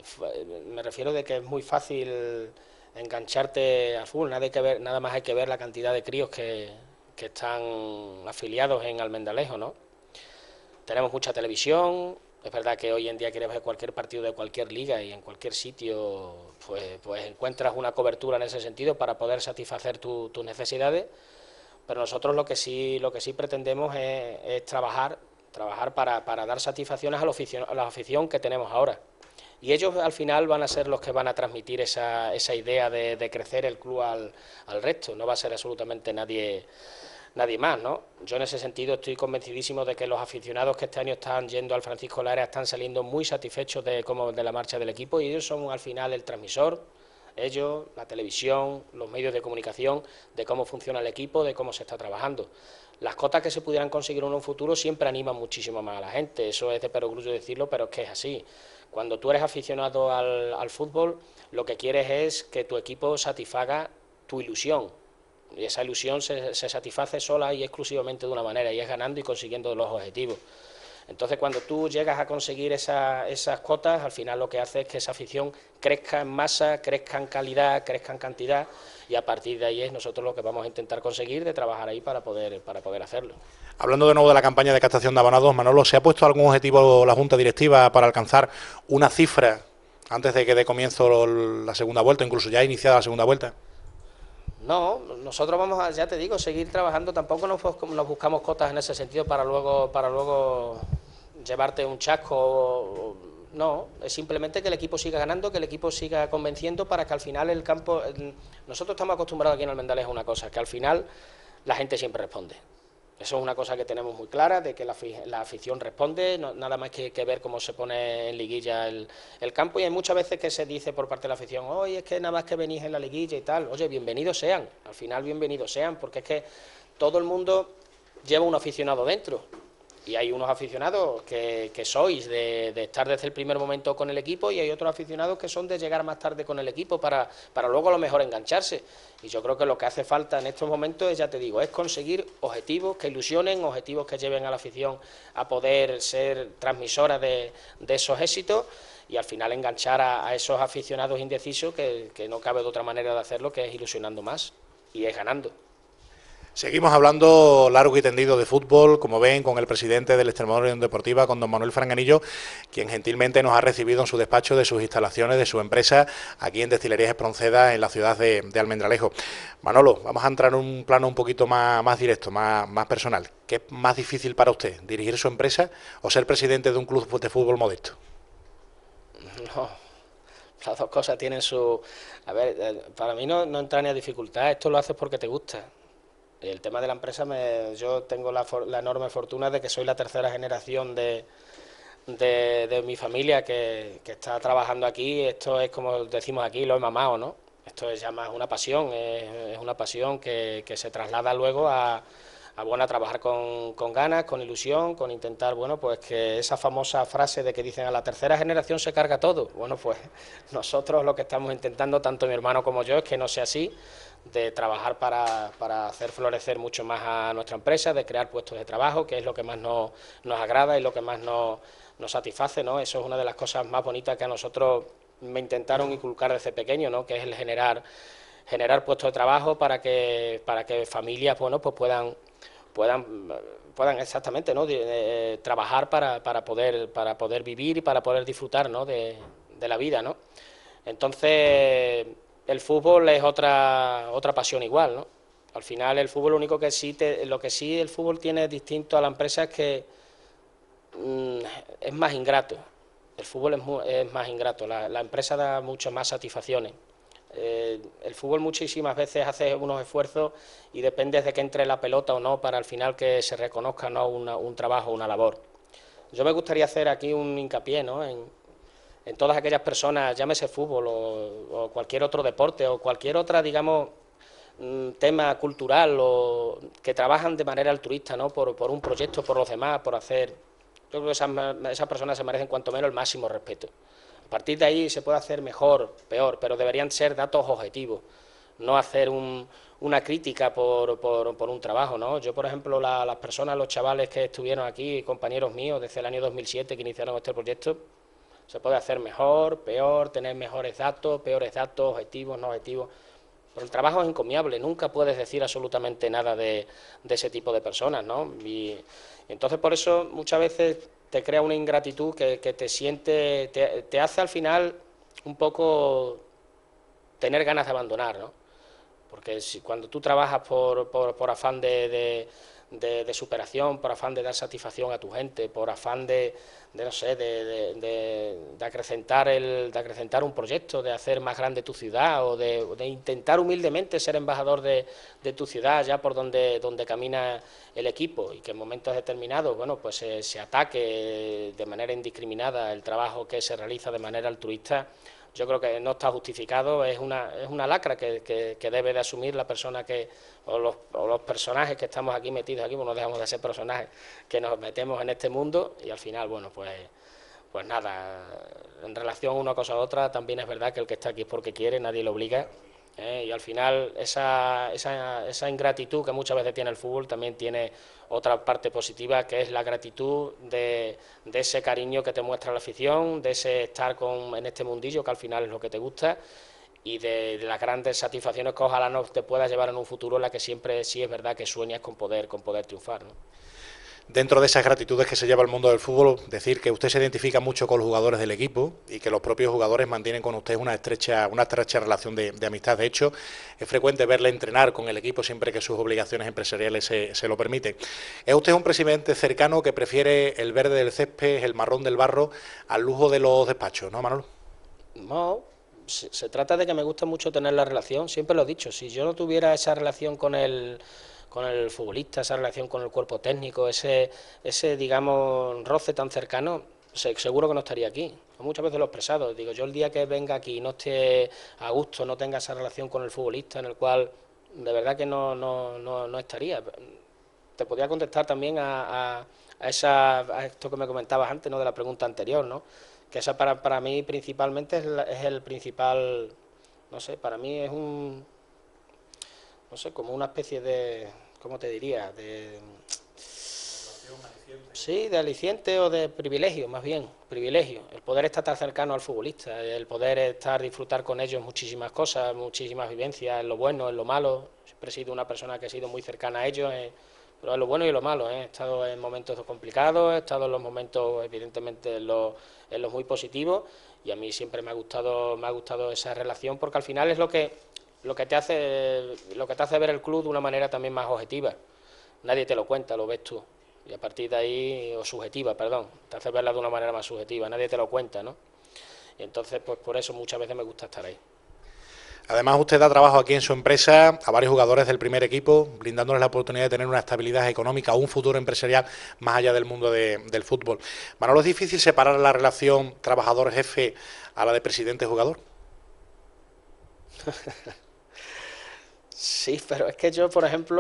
Me refiero de que es muy fácil engancharte al fútbol. Nada, hay que ver, nada más hay que ver la cantidad de críos que, que están afiliados en Almendalejo, ¿no? Tenemos mucha televisión. Es verdad que hoy en día quieres ver cualquier partido de cualquier liga y en cualquier sitio pues, pues encuentras una cobertura en ese sentido para poder satisfacer tu, tus necesidades. Pero nosotros lo que sí, lo que sí pretendemos es, es trabajar trabajar para, para dar satisfacciones a la, afición, a la afición que tenemos ahora. Y ellos al final van a ser los que van a transmitir esa, esa idea de, de crecer el club al, al resto, no va a ser absolutamente nadie, nadie más, ¿no? Yo en ese sentido estoy convencidísimo de que los aficionados que este año están yendo al Francisco Lara están saliendo muy satisfechos de, cómo, de la marcha del equipo, y ellos son al final el transmisor, ellos, la televisión, los medios de comunicación, de cómo funciona el equipo, de cómo se está trabajando. Las cotas que se pudieran conseguir en un futuro siempre animan muchísimo más a la gente, eso es de perogrullo decirlo, pero es que es así. Cuando tú eres aficionado al, al fútbol, lo que quieres es que tu equipo satisfaga tu ilusión, y esa ilusión se, se satisface sola y exclusivamente de una manera, y es ganando y consiguiendo los objetivos. Entonces, cuando tú llegas a conseguir esa, esas cotas, al final lo que hace es que esa afición crezca en masa, crezca en calidad, crezca en cantidad, y a partir de ahí es nosotros lo que vamos a intentar conseguir, de trabajar ahí para poder, para poder hacerlo. Hablando de nuevo de la campaña de captación de abonados, Manolo, ¿se ha puesto algún objetivo la Junta Directiva para alcanzar una cifra antes de que dé comienzo la segunda vuelta, incluso ya iniciada la segunda vuelta? No, nosotros vamos a, ya te digo, seguir trabajando. Tampoco nos, nos buscamos cotas en ese sentido para luego, para luego llevarte un chasco. No, es simplemente que el equipo siga ganando, que el equipo siga convenciendo, para que al final el campo... Nosotros estamos acostumbrados aquí en Almendalejo a una cosa, que al final la gente siempre responde. Eso es una cosa que tenemos muy clara, de que la, la afición responde, no, nada más que, que ver cómo se pone en liguilla el, el campo, y hay muchas veces que se dice por parte de la afición, oye, es que nada más que venís en la liguilla y tal. Oye, bienvenidos sean, al final bienvenidos sean, porque es que todo el mundo lleva un aficionado dentro, y hay unos aficionados que, que sois de, de estar desde el primer momento con el equipo, y hay otros aficionados que son de llegar más tarde con el equipo para, para luego a lo mejor engancharse. Y yo creo que lo que hace falta en estos momentos es, ya te digo, es conseguir objetivos que ilusionen, objetivos que lleven a la afición a poder ser transmisora de, de esos éxitos, y al final enganchar a, a esos aficionados indecisos, que, que no cabe de otra manera de hacerlo, que es ilusionando más y es ganando. Seguimos hablando largo y tendido de fútbol, como ven, con el presidente del Extremadura Unión Deportiva, con don Manuel Franganillo, quien gentilmente nos ha recibido en su despacho de sus instalaciones, de su empresa, aquí en Destilerías Espronceda, en la ciudad de, de Almendralejo. Manolo, vamos a entrar en un plano un poquito más, más directo, más, más personal. ¿Qué es más difícil para usted, dirigir su empresa o ser presidente de un club de fútbol modesto? No, las dos cosas tienen su... A ver, para mí no, no entra ni a dificultad, esto lo haces porque te gusta. El tema de la empresa, me, yo tengo la, la enorme fortuna de que soy la tercera generación de, de, de mi familia que, que está trabajando aquí. Esto es, como decimos aquí, lo he mamado, ¿no? Esto es ya más una pasión, es, es una pasión que, que se traslada luego a, abona a trabajar con, con ganas, con ilusión, con intentar, bueno, pues que esa famosa frase de que dicen a la tercera generación se carga todo. Bueno, pues nosotros lo que estamos intentando, tanto mi hermano como yo, es que no sea así, de trabajar para, para hacer florecer mucho más a nuestra empresa, de crear puestos de trabajo, que es lo que más nos, nos agrada y lo que más nos, nos satisface, ¿no? Eso es una de las cosas más bonitas que a nosotros me intentaron inculcar desde pequeño, ¿no? Que es el generar generar puestos de trabajo para que para que familias, bueno, pues puedan puedan puedan exactamente, ¿no? De, de, trabajar para, para poder para poder vivir y para poder disfrutar, ¿no? de, de la vida, ¿no? Entonces el fútbol es otra otra pasión igual, ¿no? Al final el fútbol, lo único que sí te, lo que sí el fútbol tiene distinto a la empresa es que mmm, es más ingrato. El fútbol es, muy, es más ingrato. La, la empresa da muchas más satisfacciones. Eh, el fútbol muchísimas veces hace unos esfuerzos y depende de que entre la pelota o no para al final que se reconozca, ¿no? una, un trabajo, una labor. Yo me gustaría hacer aquí un hincapié, ¿no? en, en todas aquellas personas, llámese fútbol o, o cualquier otro deporte o cualquier otra, digamos, tema cultural o que trabajan de manera altruista, ¿no? por, por un proyecto, por los demás, por hacer. Yo creo que esas, esas personas se merecen cuanto menos el máximo respeto. A partir de ahí se puede hacer mejor, peor, pero deberían ser datos objetivos, no hacer un, una crítica por, por, por un trabajo, ¿no? Yo, por ejemplo, la, las personas, los chavales que estuvieron aquí, compañeros míos, desde el año dos mil siete que iniciaron este proyecto, se puede hacer mejor, peor, tener mejores datos, peores datos, objetivos, no objetivos. Pero el trabajo es encomiable, nunca puedes decir absolutamente nada de, de ese tipo de personas, ¿no? Y, y entonces por eso muchas veces te crea una ingratitud que, que te siente, te, te hace al final un poco tener ganas de abandonar, ¿no? Porque si, cuando tú trabajas por, por, por afán de, de, de, de superación, por afán de dar satisfacción a tu gente, por afán de, de no sé, de, de, de, de, acrecentar el, de acrecentar un proyecto, de hacer más grande tu ciudad o de, de intentar humildemente ser embajador de, de tu ciudad, ya por donde, donde camina el equipo, y que en momentos determinados, bueno, pues se, se ataque de manera indiscriminada el trabajo que se realiza de manera altruista, yo creo que no está justificado, es una, es una lacra que, que, que debe de asumir la persona que, o los, o los personajes que estamos aquí metidos aquí, pues no dejamos de ser personajes que nos metemos en este mundo y al final, bueno, pues, pues nada, en relación una cosa a otra, también es verdad que el que está aquí es porque quiere, nadie lo obliga. ¿Eh? Y al final esa, esa, esa ingratitud que muchas veces tiene el fútbol también tiene otra parte positiva, que es la gratitud de, de ese cariño que te muestra la afición, de ese estar con, en este mundillo que al final es lo que te gusta, y de, de las grandes satisfacciones que ojalá no te puedas llevar en un futuro, en la que siempre sí es verdad que sueñas con poder, con poder triunfar, ¿no? Dentro de esas gratitudes que se lleva el mundo del fútbol, decir que usted se identifica mucho con los jugadores del equipo y que los propios jugadores mantienen con usted una estrecha, una estrecha relación de, de amistad. De hecho, es frecuente verle entrenar con el equipo siempre que sus obligaciones empresariales se, se lo permiten. ¿Es usted un presidente cercano que prefiere el verde del césped, el marrón del barro, al lujo de los despachos, ¿no, Manolo? No, se, se trata de que me gusta mucho tener la relación, siempre lo he dicho, si yo no tuviera esa relación con el con el futbolista, esa relación con el cuerpo técnico, ese, ese digamos, roce tan cercano, seguro que no estaría aquí. Muchas veces lo he expresado, digo, yo el día que venga aquí y no esté a gusto, no tenga esa relación con el futbolista, en el cual de verdad que no, no, no, no estaría. Te podría contestar también a, a, a, esa, a esto que me comentabas antes, ¿no? De la pregunta anterior, ¿no? Que esa para, para mí principalmente es, la, es el principal, no sé, para mí es un, no sé, como una especie de, ¿cómo te diría? De, sí, de aliciente o de privilegio, más bien, privilegio. El poder estar tan cercano al futbolista, el poder estar, disfrutar con ellos muchísimas cosas, muchísimas vivencias, en lo bueno, en lo malo. Siempre he sido una persona que ha sido muy cercana a ellos, eh, pero en lo bueno y en lo malo. Eh. He estado en momentos complicados, he estado en los momentos, evidentemente, en los, en los muy positivos, y a mí siempre me ha gustado, me ha gustado esa relación, porque al final es lo que lo que te hace lo que te hace ver el club de una manera también más objetiva. Nadie te lo cuenta, lo ves tú, y a partir de ahí, o subjetiva, perdón, te hace verla de una manera más subjetiva, nadie te lo cuenta, ¿no? Y entonces, pues por eso muchas veces me gusta estar ahí. Además, usted da trabajo aquí en su empresa a varios jugadores del primer equipo, brindándoles la oportunidad de tener una estabilidad económica o un futuro empresarial más allá del mundo de, del fútbol. Manolo, ¿es difícil separar la relación trabajador-jefe a la de presidente-jugador? Sí, pero es que yo, por ejemplo,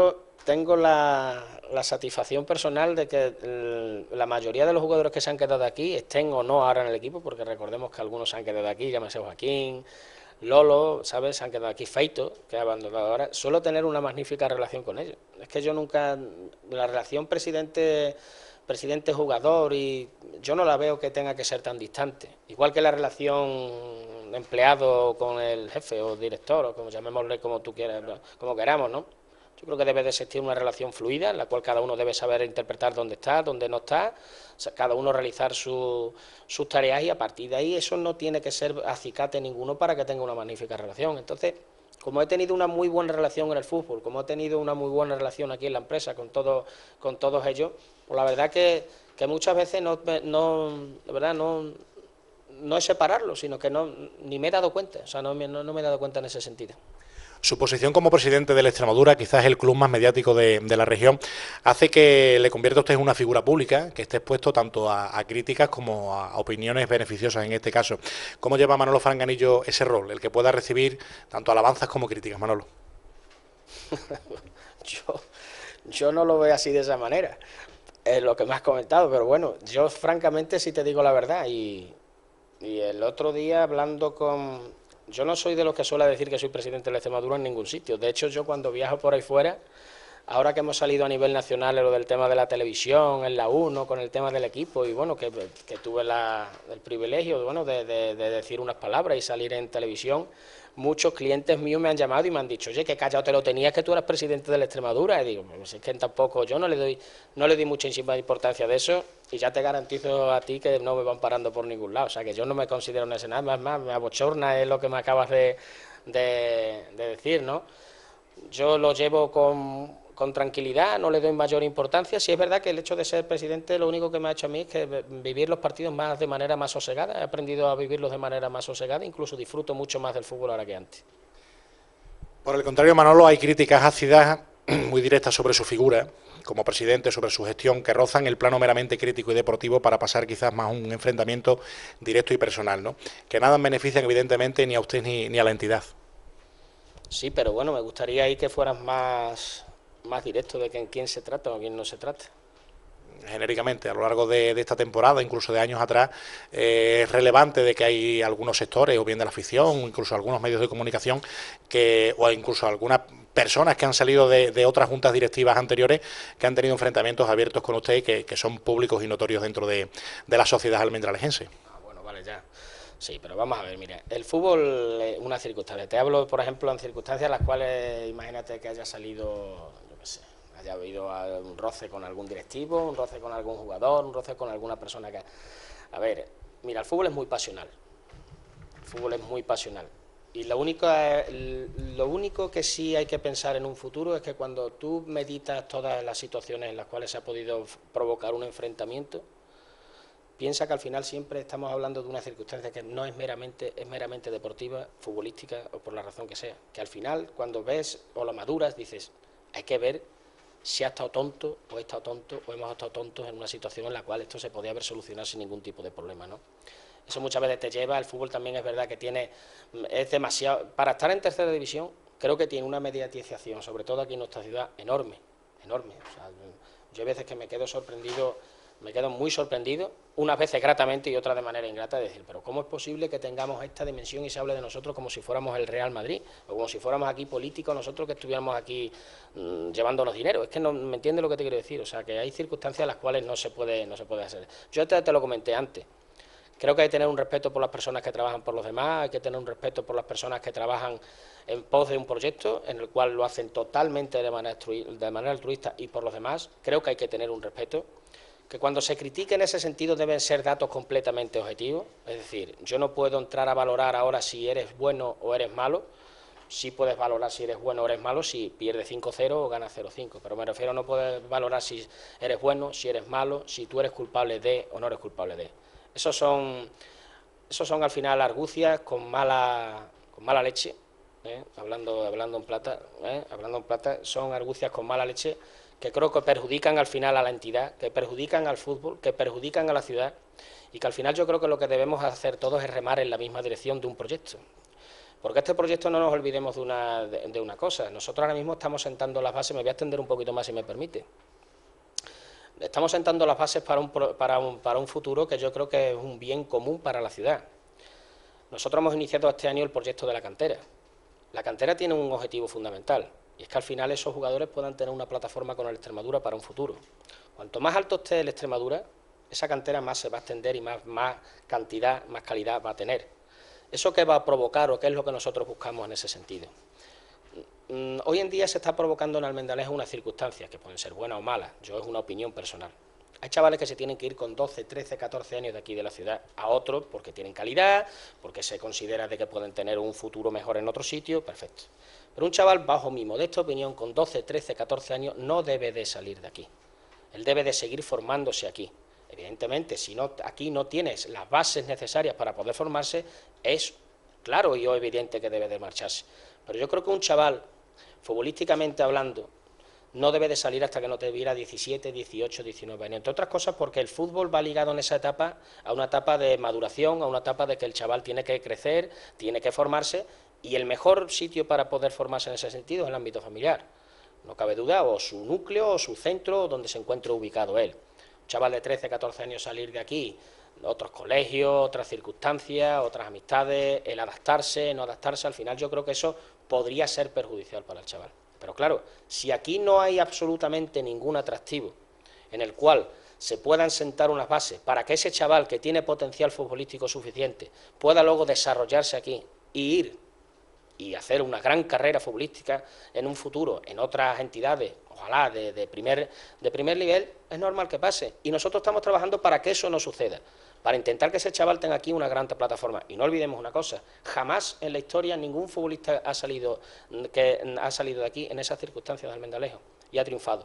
tengo la, la satisfacción personal de que el, la mayoría de los jugadores que se han quedado aquí, estén o no ahora en el equipo, porque recordemos que algunos se han quedado aquí, llámese Joaquín, Lolo, ¿sabes? Se han quedado aquí, Feito, que ha abandonado ahora, suelo tener una magnífica relación con ellos. Es que yo nunca, la relación presidente presidente jugador, y yo no la veo que tenga que ser tan distante, igual que la relación empleado con el jefe o director, o como llamémosle como tú quieras, como queramos, ¿no? Yo creo que debe de existir una relación fluida en la cual cada uno debe saber interpretar dónde está, dónde no está, cada uno realizar su, sus tareas, y a partir de ahí eso no tiene que ser acicate ninguno para que tenga una magnífica relación. Entonces, como he tenido una muy buena relación en el fútbol, como he tenido una muy buena relación aquí en la empresa con todos con todos ellos, pues la verdad que, que muchas veces no, no, de verdad no, no es separarlo, sino que no ni me he dado cuenta, o sea, no, no, no me he dado cuenta en ese sentido. Su posición como presidente del Extremadura, quizás el club más mediático de, de la región, hace que le convierta usted en una figura pública, que esté expuesto tanto a, a críticas como a, a opiniones beneficiosas en este caso. ¿Cómo lleva Manolo Franganillo ese rol, el que pueda recibir tanto alabanzas como críticas, Manolo? yo, yo no lo veo así de esa manera, es lo que me has comentado, pero bueno, yo francamente sí te digo la verdad, y, y el otro día hablando con... Yo no soy de los que suele decir que soy presidente de la Extremadura en ningún sitio. De hecho, yo cuando viajo por ahí fuera, ahora que hemos salido a nivel nacional en lo del tema de la televisión, en la uno, con el tema del equipo, y bueno, que, que tuve la, el privilegio bueno, de, de, de decir unas palabras y salir en televisión, muchos clientes míos me han llamado y me han dicho, oye, que callado te lo tenías, que tú eras presidente de la Extremadura. Y digo, pues es que tampoco yo no le doy no le doy mucha importancia de eso, y ya te garantizo a ti que no me van parando por ningún lado. O sea, que yo no me considero en ese nada, más, más me abochorna, es lo que me acabas de, de, de decir, ¿no? Yo lo llevo con, con tranquilidad, no le doy mayor importancia. Sí es verdad que el hecho de ser presidente lo único que me ha hecho a mí es que vivir los partidos más de manera más sosegada. He aprendido a vivirlos de manera más sosegada, incluso disfruto mucho más del fútbol ahora que antes. Por el contrario, Manolo, hay críticas ácidas muy directas sobre su figura como presidente, sobre su gestión, que rozan el plano meramente crítico y deportivo para pasar quizás más a un enfrentamiento directo y personal, ¿no? Que nada benefician evidentemente ni a usted ni, ni a la entidad. Sí, pero bueno, me gustaría ahí que fueras más, más directo de que en quién se trata o en quién no se trata. Genéricamente, a lo largo de, de esta temporada, incluso de años atrás, eh, es relevante de que hay algunos sectores, o bien de la afición, o incluso algunos medios de comunicación, que o incluso algunas personas que han salido de, de otras juntas directivas anteriores, que han tenido enfrentamientos abiertos con usted y que, que son públicos y notorios dentro de, de la sociedad almendralejense. Ah, bueno, vale, ya. Sí, pero vamos a ver, mira, el fútbol es una circunstancia. Te hablo, por ejemplo, en circunstancias en las cuales, imagínate que haya salido, yo qué sé, haya habido un roce con algún directivo, un roce con algún jugador, un roce con alguna persona que... A ver, mira, el fútbol es muy pasional. El fútbol es muy pasional. Y lo único, lo único que sí hay que pensar en un futuro es que cuando tú meditas todas las situaciones en las cuales se ha podido provocar un enfrentamiento, piensa que al final siempre estamos hablando de una circunstancia que no es meramente, es meramente deportiva, futbolística o por la razón que sea. Que al final, cuando ves o lo maduras, dices, hay que ver si ha estado tonto o he estado tonto o hemos estado tontos en una situación en la cual esto se podía haber solucionado sin ningún tipo de problema, ¿no? Eso muchas veces te lleva, el fútbol también es verdad que tiene, es demasiado, para estar en tercera división, creo que tiene una mediatización, sobre todo aquí en nuestra ciudad, enorme, enorme. O sea, yo hay veces que me quedo sorprendido, me quedo muy sorprendido, unas veces gratamente y otras de manera ingrata, de decir, pero ¿cómo es posible que tengamos esta dimensión y se hable de nosotros como si fuéramos el Real Madrid, o como si fuéramos aquí políticos, nosotros que estuviéramos aquí mmm, llevándonos dinero? Es que no me entiendes lo que te quiero decir, o sea, que hay circunstancias en las cuales no se puede, no se puede hacer. Yo te, te lo comenté antes. Creo que hay que tener un respeto por las personas que trabajan por los demás, hay que tener un respeto por las personas que trabajan en pos de un proyecto en el cual lo hacen totalmente de manera, de manera altruista y por los demás. Creo que hay que tener un respeto, que cuando se critique en ese sentido deben ser datos completamente objetivos, es decir, yo no puedo entrar a valorar ahora si eres bueno o eres malo. Sí puedes valorar si eres bueno o eres malo si pierdes cinco cero o ganas cero cinco, pero me refiero a no poder valorar si eres bueno, si eres malo, si tú eres culpable de o no eres culpable de. Esos son, esos son al final argucias con mala, con mala leche, ¿eh? hablando, hablando en plata, ¿eh? hablando en plata, son argucias con mala leche que creo que perjudican al final a la entidad, que perjudican al fútbol, que perjudican a la ciudad, y que al final yo creo que lo que debemos hacer todos es remar en la misma dirección de un proyecto. Porque este proyecto, no nos olvidemos de una, de, de una cosa, nosotros ahora mismo estamos sentando las bases, me voy a extender un poquito más si me permite, estamos sentando las bases para un, para un, para un futuro que yo creo que es un bien común para la ciudad. Nosotros hemos iniciado este año el proyecto de la cantera. La cantera tiene un objetivo fundamental, y es que al final esos jugadores puedan tener una plataforma con el Extremadura para un futuro. Cuanto más alto esté el Extremadura, esa cantera más se va a extender y más, más cantidad, más calidad va a tener. ¿Eso qué va a provocar o qué es lo que nosotros buscamos en ese sentido? Hoy en día se está provocando en Almendalejo unas circunstancias que pueden ser buenas o malas, yo es una opinión personal. Hay chavales que se tienen que ir con doce, trece, catorce años de aquí de la ciudad a otros porque tienen calidad, porque se considera de que pueden tener un futuro mejor en otro sitio, perfecto. Pero un chaval, bajo mi modesta opinión, con doce, trece, catorce años, no debe de salir de aquí. Él debe de seguir formándose aquí. Evidentemente, si no, aquí no tienes las bases necesarias para poder formarse, es claro y evidente que debe de marcharse. Pero yo creo que un chaval, futbolísticamente hablando, no debe de salir hasta que no tuviera diecisiete, dieciocho, diecinueve años. Entre otras cosas porque el fútbol va ligado en esa etapa a una etapa de maduración, a una etapa de que el chaval tiene que crecer, tiene que formarse, y el mejor sitio para poder formarse en ese sentido es el ámbito familiar. No cabe duda, o su núcleo, o su centro, donde se encuentre ubicado él. Un chaval de trece, catorce años salir de aquí, otros colegios, otras circunstancias, otras amistades, el adaptarse, no adaptarse, al final yo creo que eso podría ser perjudicial para el chaval. Pero claro, si aquí no hay absolutamente ningún atractivo en el cual se puedan sentar unas bases para que ese chaval que tiene potencial futbolístico suficiente pueda luego desarrollarse aquí y ir y hacer una gran carrera futbolística en un futuro en otras entidades, ojalá de, de, primer, de primer nivel, es normal que pase. Y nosotros estamos trabajando para que eso no suceda, para intentar que ese chaval tenga aquí una gran plataforma. Y no olvidemos una cosa, jamás en la historia ningún futbolista ha salido, que ha salido de aquí en esas circunstancias de Almendalejo y ha triunfado.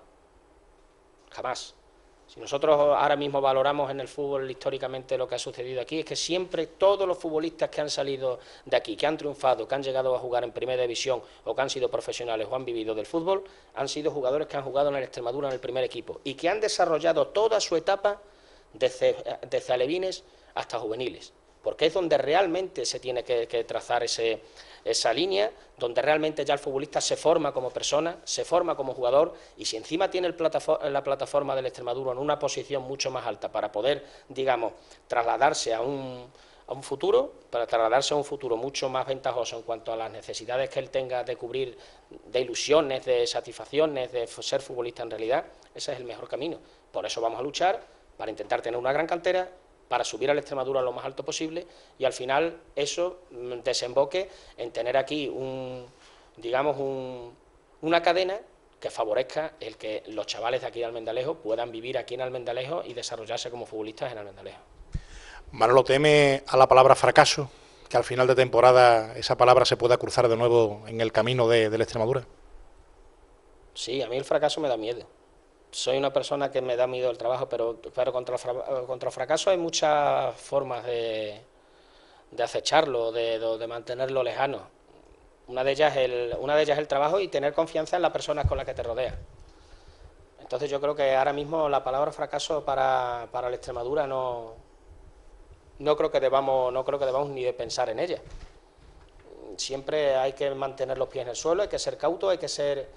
Jamás. Si nosotros ahora mismo valoramos en el fútbol históricamente lo que ha sucedido aquí, es que siempre todos los futbolistas que han salido de aquí, que han triunfado, que han llegado a jugar en primera división o que han sido profesionales o han vivido del fútbol, han sido jugadores que han jugado en el Extremadura en el primer equipo y que han desarrollado toda su etapa desde, desde alevines hasta juveniles, porque es donde realmente se tiene que, que trazar ese, esa línea, donde realmente ya el futbolista se forma como persona, se forma como jugador, y si encima tiene el plataforma, la plataforma del Extremadura en una posición mucho más alta para poder, digamos, trasladarse a un, a un futuro, para trasladarse a un futuro mucho más ventajoso en cuanto a las necesidades que él tenga de cubrir, de ilusiones, de satisfacciones, de ser futbolista en realidad, ese es el mejor camino. Por eso vamos a luchar, para intentar tener una gran cantera, para subir al Extremadura lo más alto posible y al final eso desemboque en tener aquí un, digamos, un, una cadena que favorezca el que los chavales de aquí de Almendalejo puedan vivir aquí en Almendalejo y desarrollarse como futbolistas en Almendalejo. Manolo, ¿teme a la palabra fracaso? Que al final de temporada esa palabra se pueda cruzar de nuevo en el camino de, de la Extremadura. Sí, a mí el fracaso me da miedo. Soy una persona que me da miedo el trabajo, pero, pero contra, el contra el fracaso hay muchas formas de, de acecharlo, de, de, de mantenerlo lejano. Una de ellas es el, una de ellas es el trabajo y tener confianza en las personas con las que te rodeas. Entonces yo creo que ahora mismo la palabra fracaso para, para la Extremadura no, no creo que debamos, no creo que debamos ni de pensar en ella. Siempre hay que mantener los pies en el suelo, hay que ser cauto, hay que ser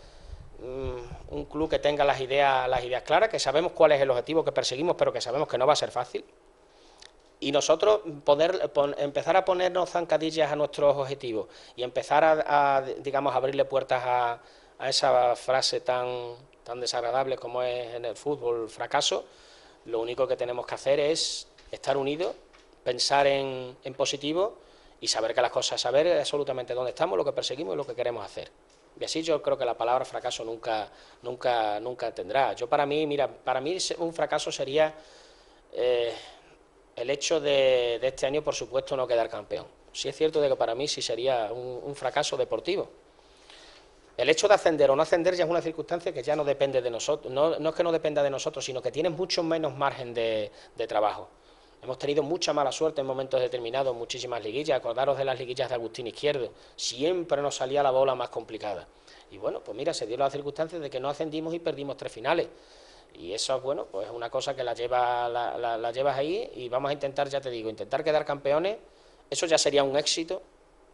un club que tenga las ideas, las ideas claras, que sabemos cuál es el objetivo que perseguimos, pero que sabemos que no va a ser fácil. Y nosotros poder, pon, empezar a ponernos zancadillas a nuestros objetivos y empezar a, a digamos, abrirle puertas a, a esa frase tan, tan desagradable como es en el fútbol, fracaso, lo único que tenemos que hacer es estar unidos, pensar en, en positivo y saber que las cosas, saber absolutamente dónde estamos, lo que perseguimos y lo que queremos hacer. Y así yo creo que la palabra fracaso nunca, nunca, nunca tendrá. Yo para mí, mira, para mí un fracaso sería eh, el hecho de, de este año, por supuesto, no quedar campeón. Sí es cierto de que para mí sí sería un, un fracaso deportivo. El hecho de ascender o no ascender ya es una circunstancia que ya no depende de nosotros. No, no es que no dependa de nosotros, sino que tiene mucho menos margen de, de trabajo. Hemos tenido mucha mala suerte en momentos determinados, muchísimas liguillas. Acordaros de las liguillas de Agustín Izquierdo. Siempre nos salía la bola más complicada. Y bueno, pues mira, se dio las circunstancias de que no ascendimos y perdimos tres finales. Y eso, bueno, pues es una cosa que la, lleva, la, la, la llevas ahí y vamos a intentar, ya te digo, intentar quedar campeones. Eso ya sería un éxito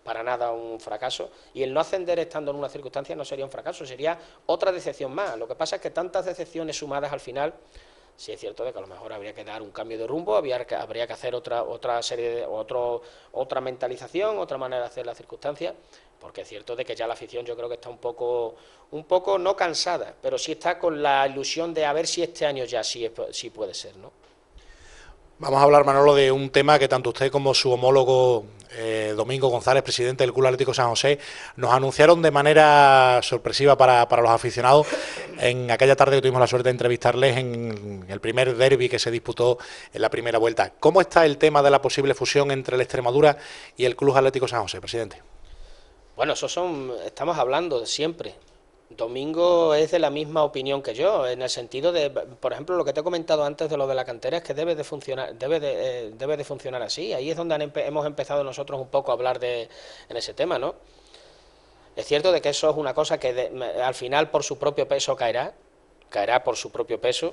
para nada un fracaso, y el no ascender estando en una circunstancia no sería un fracaso, sería otra decepción más. Lo que pasa es que tantas decepciones sumadas al final, sí es cierto de que a lo mejor habría que dar un cambio de rumbo, habría que, habría que hacer otra otra serie de otro, otra mentalización, otra manera de hacer las circunstancias, porque es cierto de que ya la afición yo creo que está un poco, un poco no cansada, pero sí está con la ilusión de a ver si este año ya sí, sí puede ser, ¿no? Vamos a hablar, Manolo, de un tema que tanto usted como su homólogo eh, Domingo González, presidente del Club Atlético San José, nos anunciaron de manera sorpresiva para, para los aficionados en aquella tarde que tuvimos la suerte de entrevistarles en el primer derbi que se disputó en la primera vuelta. ¿Cómo está el tema de la posible fusión entre el Extremadura y el Club Atlético San José, presidente? Bueno, eso son, estamos hablando de siempre. Domingo es de la misma opinión que yo, en el sentido de, por ejemplo, lo que te he comentado antes de lo de la cantera, es que debe de funcionar, debe de, eh, debe de funcionar así. Ahí es donde han empe hemos empezado nosotros un poco a hablar de en ese tema, ¿no? Es cierto de que eso es una cosa que de, al final por su propio peso caerá, caerá por su propio peso,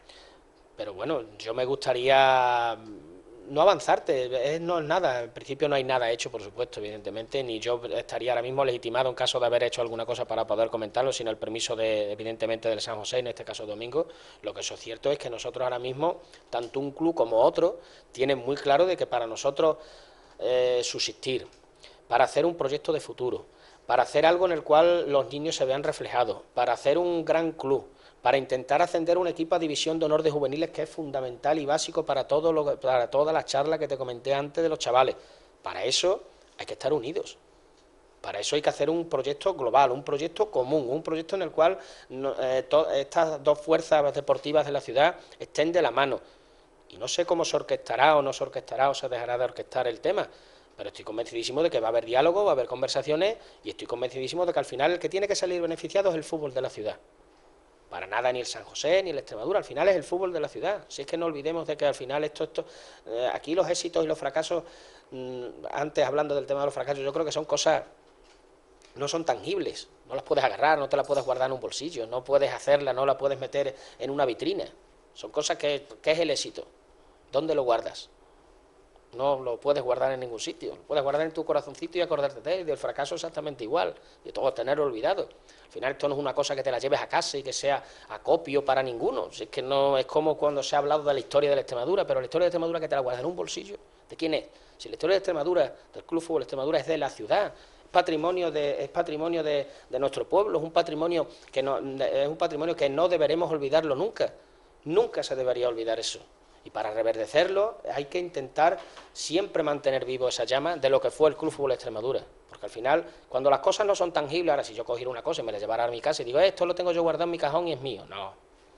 pero bueno, yo me gustaría no avanzarte, es, no es nada, en principio no hay nada hecho, por supuesto, evidentemente, ni yo estaría ahora mismo legitimado en caso de haber hecho alguna cosa para poder comentarlo, sino el permiso de, evidentemente, del San José, en este caso Domingo. Lo que eso es cierto es que nosotros ahora mismo, tanto un club como otro, tienen muy claro de que para nosotros eh, subsistir, para hacer un proyecto de futuro, para hacer algo en el cual los niños se vean reflejados, para hacer un gran club, para intentar ascender un equipo a división de honor de juveniles, que es fundamental y básico para todo lo, para todas las charlas que te comenté antes de los chavales. Para eso hay que estar unidos. Para eso hay que hacer un proyecto global, un proyecto común, un proyecto en el cual no, eh, estas dos fuerzas deportivas de la ciudad estén de la mano. Y no sé cómo se orquestará o no se orquestará o se dejará de orquestar el tema, pero estoy convencidísimo de que va a haber diálogo, va a haber conversaciones, y estoy convencidísimo de que al final el que tiene que salir beneficiado es el fútbol de la ciudad. Para nada ni el San José ni el Extremadura, al final es el fútbol de la ciudad. Si es que no olvidemos de que al final esto, esto eh, aquí los éxitos y los fracasos, mmm, antes hablando del tema de los fracasos, yo creo que son cosas, no son tangibles, no las puedes agarrar, no te las puedes guardar en un bolsillo, no puedes hacerla, no la puedes meter en una vitrina. Son cosas que, ¿qué es el éxito? ¿Dónde lo guardas? No lo puedes guardar en ningún sitio, lo puedes guardar en tu corazoncito y acordarte de él, del fracaso exactamente igual, y todo tenerlo olvidado. Al final esto no es una cosa que te la lleves a casa y que sea acopio para ninguno, si es que no es como cuando se ha hablado de la historia de la Extremadura, pero la historia de Extremadura que te la guardas en un bolsillo, ¿de quién es? Si la historia de Extremadura, del Club Fútbol Extremadura, es de la ciudad, es patrimonio de, es patrimonio de, de nuestro pueblo, es un patrimonio que no, es un patrimonio que no deberemos olvidarlo nunca, nunca se debería olvidar eso. Y para reverdecerlo hay que intentar siempre mantener vivo esa llama de lo que fue el Club Fútbol Extremadura. Porque al final, cuando las cosas no son tangibles, ahora si yo cogiera una cosa y me la llevara a mi casa y digo, esto lo tengo yo guardado en mi cajón y es mío. No.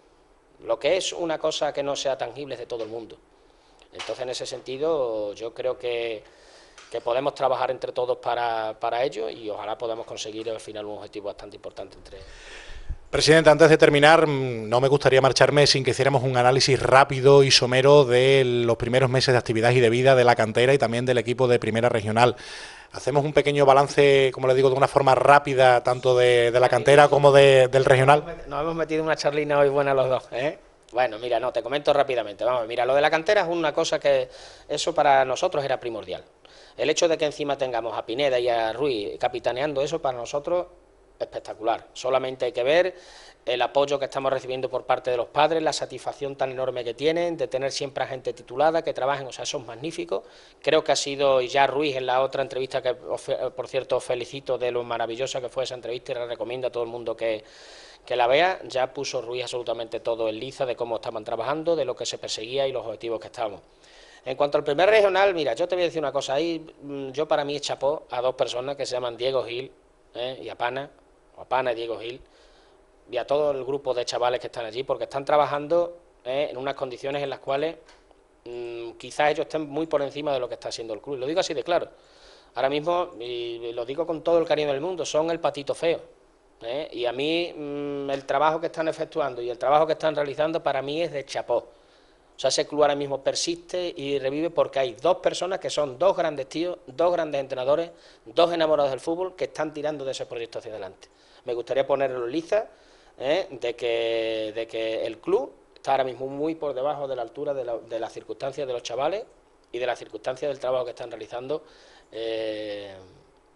Lo que es una cosa que no sea tangible es de todo el mundo. Entonces, en ese sentido, yo creo que, que podemos trabajar entre todos para, para ello, y ojalá podamos conseguir al final un objetivo bastante importante entre Presidente, antes de terminar, no me gustaría marcharme sin que hiciéramos un análisis rápido y somero de los primeros meses de actividad y de vida de la cantera y también del equipo de Primera Regional. Hacemos un pequeño balance, como le digo, de una forma rápida, tanto de, de la cantera como de, del regional. Nos hemos metido una charlina hoy buena los dos, ¿eh? Bueno, mira, no, te comento rápidamente. Vamos, mira, lo de la cantera es una cosa que eso para nosotros era primordial. El hecho de que encima tengamos a Pineda y a Ruiz capitaneando eso, para nosotros espectacular. Solamente hay que ver el apoyo que estamos recibiendo por parte de los padres, la satisfacción tan enorme que tienen de tener siempre a gente titulada, que trabajen, o sea, eso es magnífico. Creo que ha sido, y ya Ruiz en la otra entrevista, que por cierto felicito de lo maravillosa que fue esa entrevista y la recomiendo a todo el mundo que, que la vea, ya puso Ruiz absolutamente todo en liza de cómo estaban trabajando, de lo que se perseguía y los objetivos que estábamos. En cuanto al primer regional, mira, yo te voy a decir una cosa, ahí yo para mí chapó a dos personas que se llaman Diego Gil ¿eh? y a Pana, a Pana y Diego Gil, y a todo el grupo de chavales que están allí, porque están trabajando eh, en unas condiciones en las cuales mmm, quizás ellos estén muy por encima de lo que está haciendo el club. Y lo digo así de claro. Ahora mismo, y lo digo con todo el cariño del mundo, son el patito feo. ¿eh? Y a mí mmm, el trabajo que están efectuando y el trabajo que están realizando para mí es de chapó. O sea, ese club ahora mismo persiste y revive porque hay dos personas que son dos grandes tíos, dos grandes entrenadores, dos enamorados del fútbol que están tirando de ese proyecto hacia adelante. Me gustaría ponerlo en liza ¿eh? de, que, de que el club está ahora mismo muy por debajo de la altura de, la, de las circunstancias de los chavales y de las circunstancias del trabajo que están realizando eh,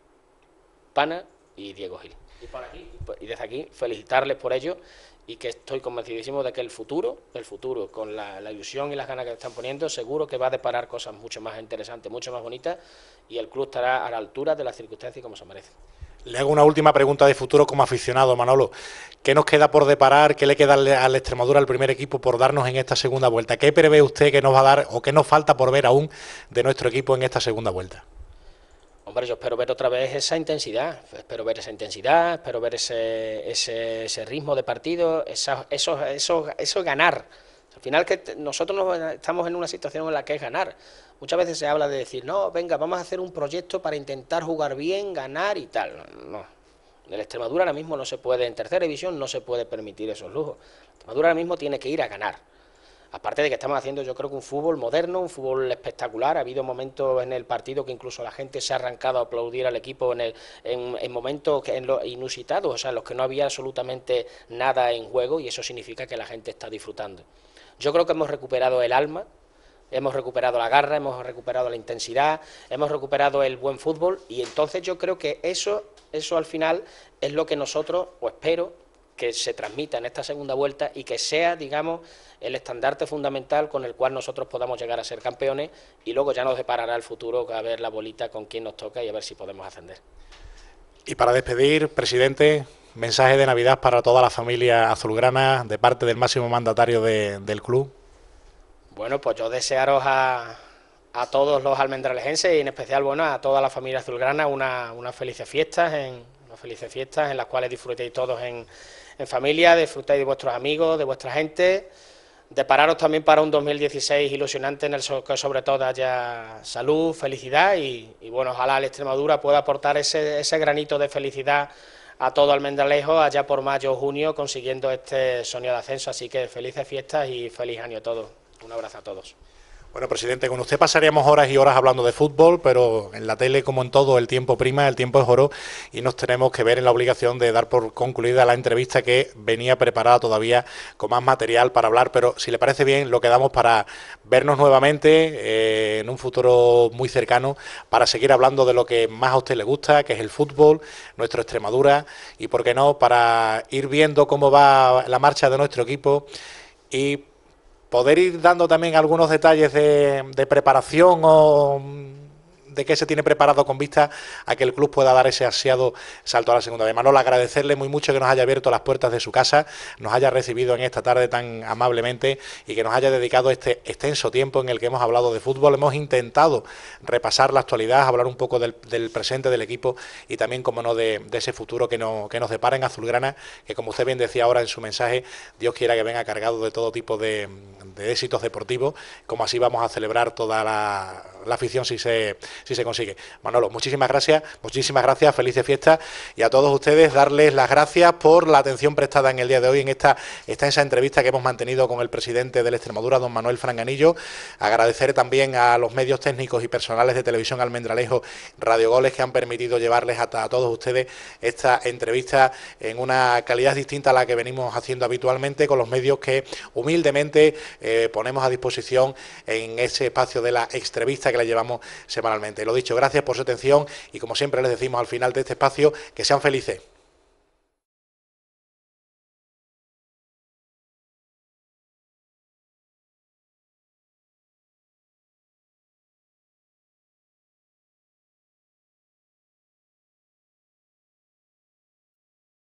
Campana y Diego Gil. Y, por aquí, y desde aquí felicitarles por ello y que estoy convencidísimo de que el futuro, el futuro, con la, la ilusión y las ganas que están poniendo, seguro que va a deparar cosas mucho más interesantes, mucho más bonitas, y el club estará a la altura de las circunstancias como se merece. Le hago una última pregunta de futuro como aficionado, Manolo. ¿Qué nos queda por deparar? ¿Qué le queda a la Extremadura, al primer equipo, por darnos en esta segunda vuelta? ¿Qué prevé usted que nos va a dar o qué nos falta por ver aún de nuestro equipo en esta segunda vuelta? Hombre, yo espero ver otra vez esa intensidad, espero ver esa intensidad, espero ver ese, ese, ese ritmo de partido, esa, eso, eso, eso ganar. Al final que nosotros nos, estamos en una situación en la que es ganar. Muchas veces se habla de decir, no, venga, vamos a hacer un proyecto para intentar jugar bien, ganar y tal. No, en el Extremadura ahora mismo no se puede, en tercera división no se puede permitir esos lujos. El Extremadura ahora mismo tiene que ir a ganar. Aparte de que estamos haciendo, yo creo que un fútbol moderno, un fútbol espectacular. Ha habido momentos en el partido que incluso la gente se ha arrancado a aplaudir al equipo en, el, en, en momentos que, en lo inusitados, o sea, en los que no había absolutamente nada en juego, y eso significa que la gente está disfrutando. Yo creo que hemos recuperado el alma, hemos recuperado la garra, hemos recuperado la intensidad, hemos recuperado el buen fútbol, y entonces yo creo que eso, eso al final es lo que nosotros, o espero, que se transmita en esta segunda vuelta y que sea, digamos, el estandarte fundamental con el cual nosotros podamos llegar a ser campeones, y luego ya nos deparará el futuro a ver la bolita con quién nos toca y a ver si podemos ascender. Y para despedir, presidente, mensaje de Navidad para toda la familia azulgrana de parte del máximo mandatario de, del club. Bueno, pues yo desearos a, a todos los almendralejenses y en especial, bueno, a toda la familia azulgrana una, unas felices fiestas, en, unas felices fiestas en las cuales disfrutéis todos en, en familia, disfrutéis de vuestros amigos, de vuestra gente, depararos también para un dos mil dieciséis ilusionante en el que sobre todo haya salud, felicidad y, y bueno, ojalá la Extremadura pueda aportar ese, ese granito de felicidad a todo Almendralejo allá por mayo o junio consiguiendo este sueño de ascenso, así que felices fiestas y feliz año a todos. Un abrazo a todos. Bueno, presidente, con usted pasaríamos horas y horas hablando de fútbol, pero en la tele, como en todo, el tiempo prima, el tiempo es oro, y nos tenemos que ver en la obligación de dar por concluida la entrevista que venía preparada todavía con más material para hablar, pero si le parece bien, lo quedamos para vernos nuevamente eh, en un futuro muy cercano, para seguir hablando de lo que más a usted le gusta, que es el fútbol, nuestro Extremadura, y por qué no, para ir viendo cómo va la marcha de nuestro equipo y poder ir dando también algunos detalles de, de preparación o de qué se tiene preparado con vista a que el club pueda dar ese ansiado salto a la segunda vez. Manolo, agradecerle muy mucho que nos haya abierto las puertas de su casa, nos haya recibido en esta tarde tan amablemente y que nos haya dedicado este extenso tiempo en el que hemos hablado de fútbol. Hemos intentado repasar la actualidad, hablar un poco del, del presente del equipo y también, como no, de, de ese futuro que, no, que nos depara en Azulgrana, que como usted bien decía ahora en su mensaje, Dios quiera que venga cargado de todo tipo de, de éxitos deportivos, como así vamos a celebrar toda la, la afición si se si se consigue. Manolo, muchísimas gracias, muchísimas gracias, felices fiestas, y a todos ustedes darles las gracias por la atención prestada en el día de hoy en esta extensa entrevista que hemos mantenido con el presidente del Extremadura, don Manuel Franganillo. Agradecer también a los medios técnicos y personales de Televisión Almendralejo, Radio Goles, que han permitido llevarles hasta a todos ustedes esta entrevista en una calidad distinta a la que venimos haciendo habitualmente, con los medios que humildemente eh, ponemos a disposición en ese espacio de la entrevista que le llevamos semanalmente. Lo dicho, gracias por su atención y como siempre les decimos al final de este espacio, que sean felices.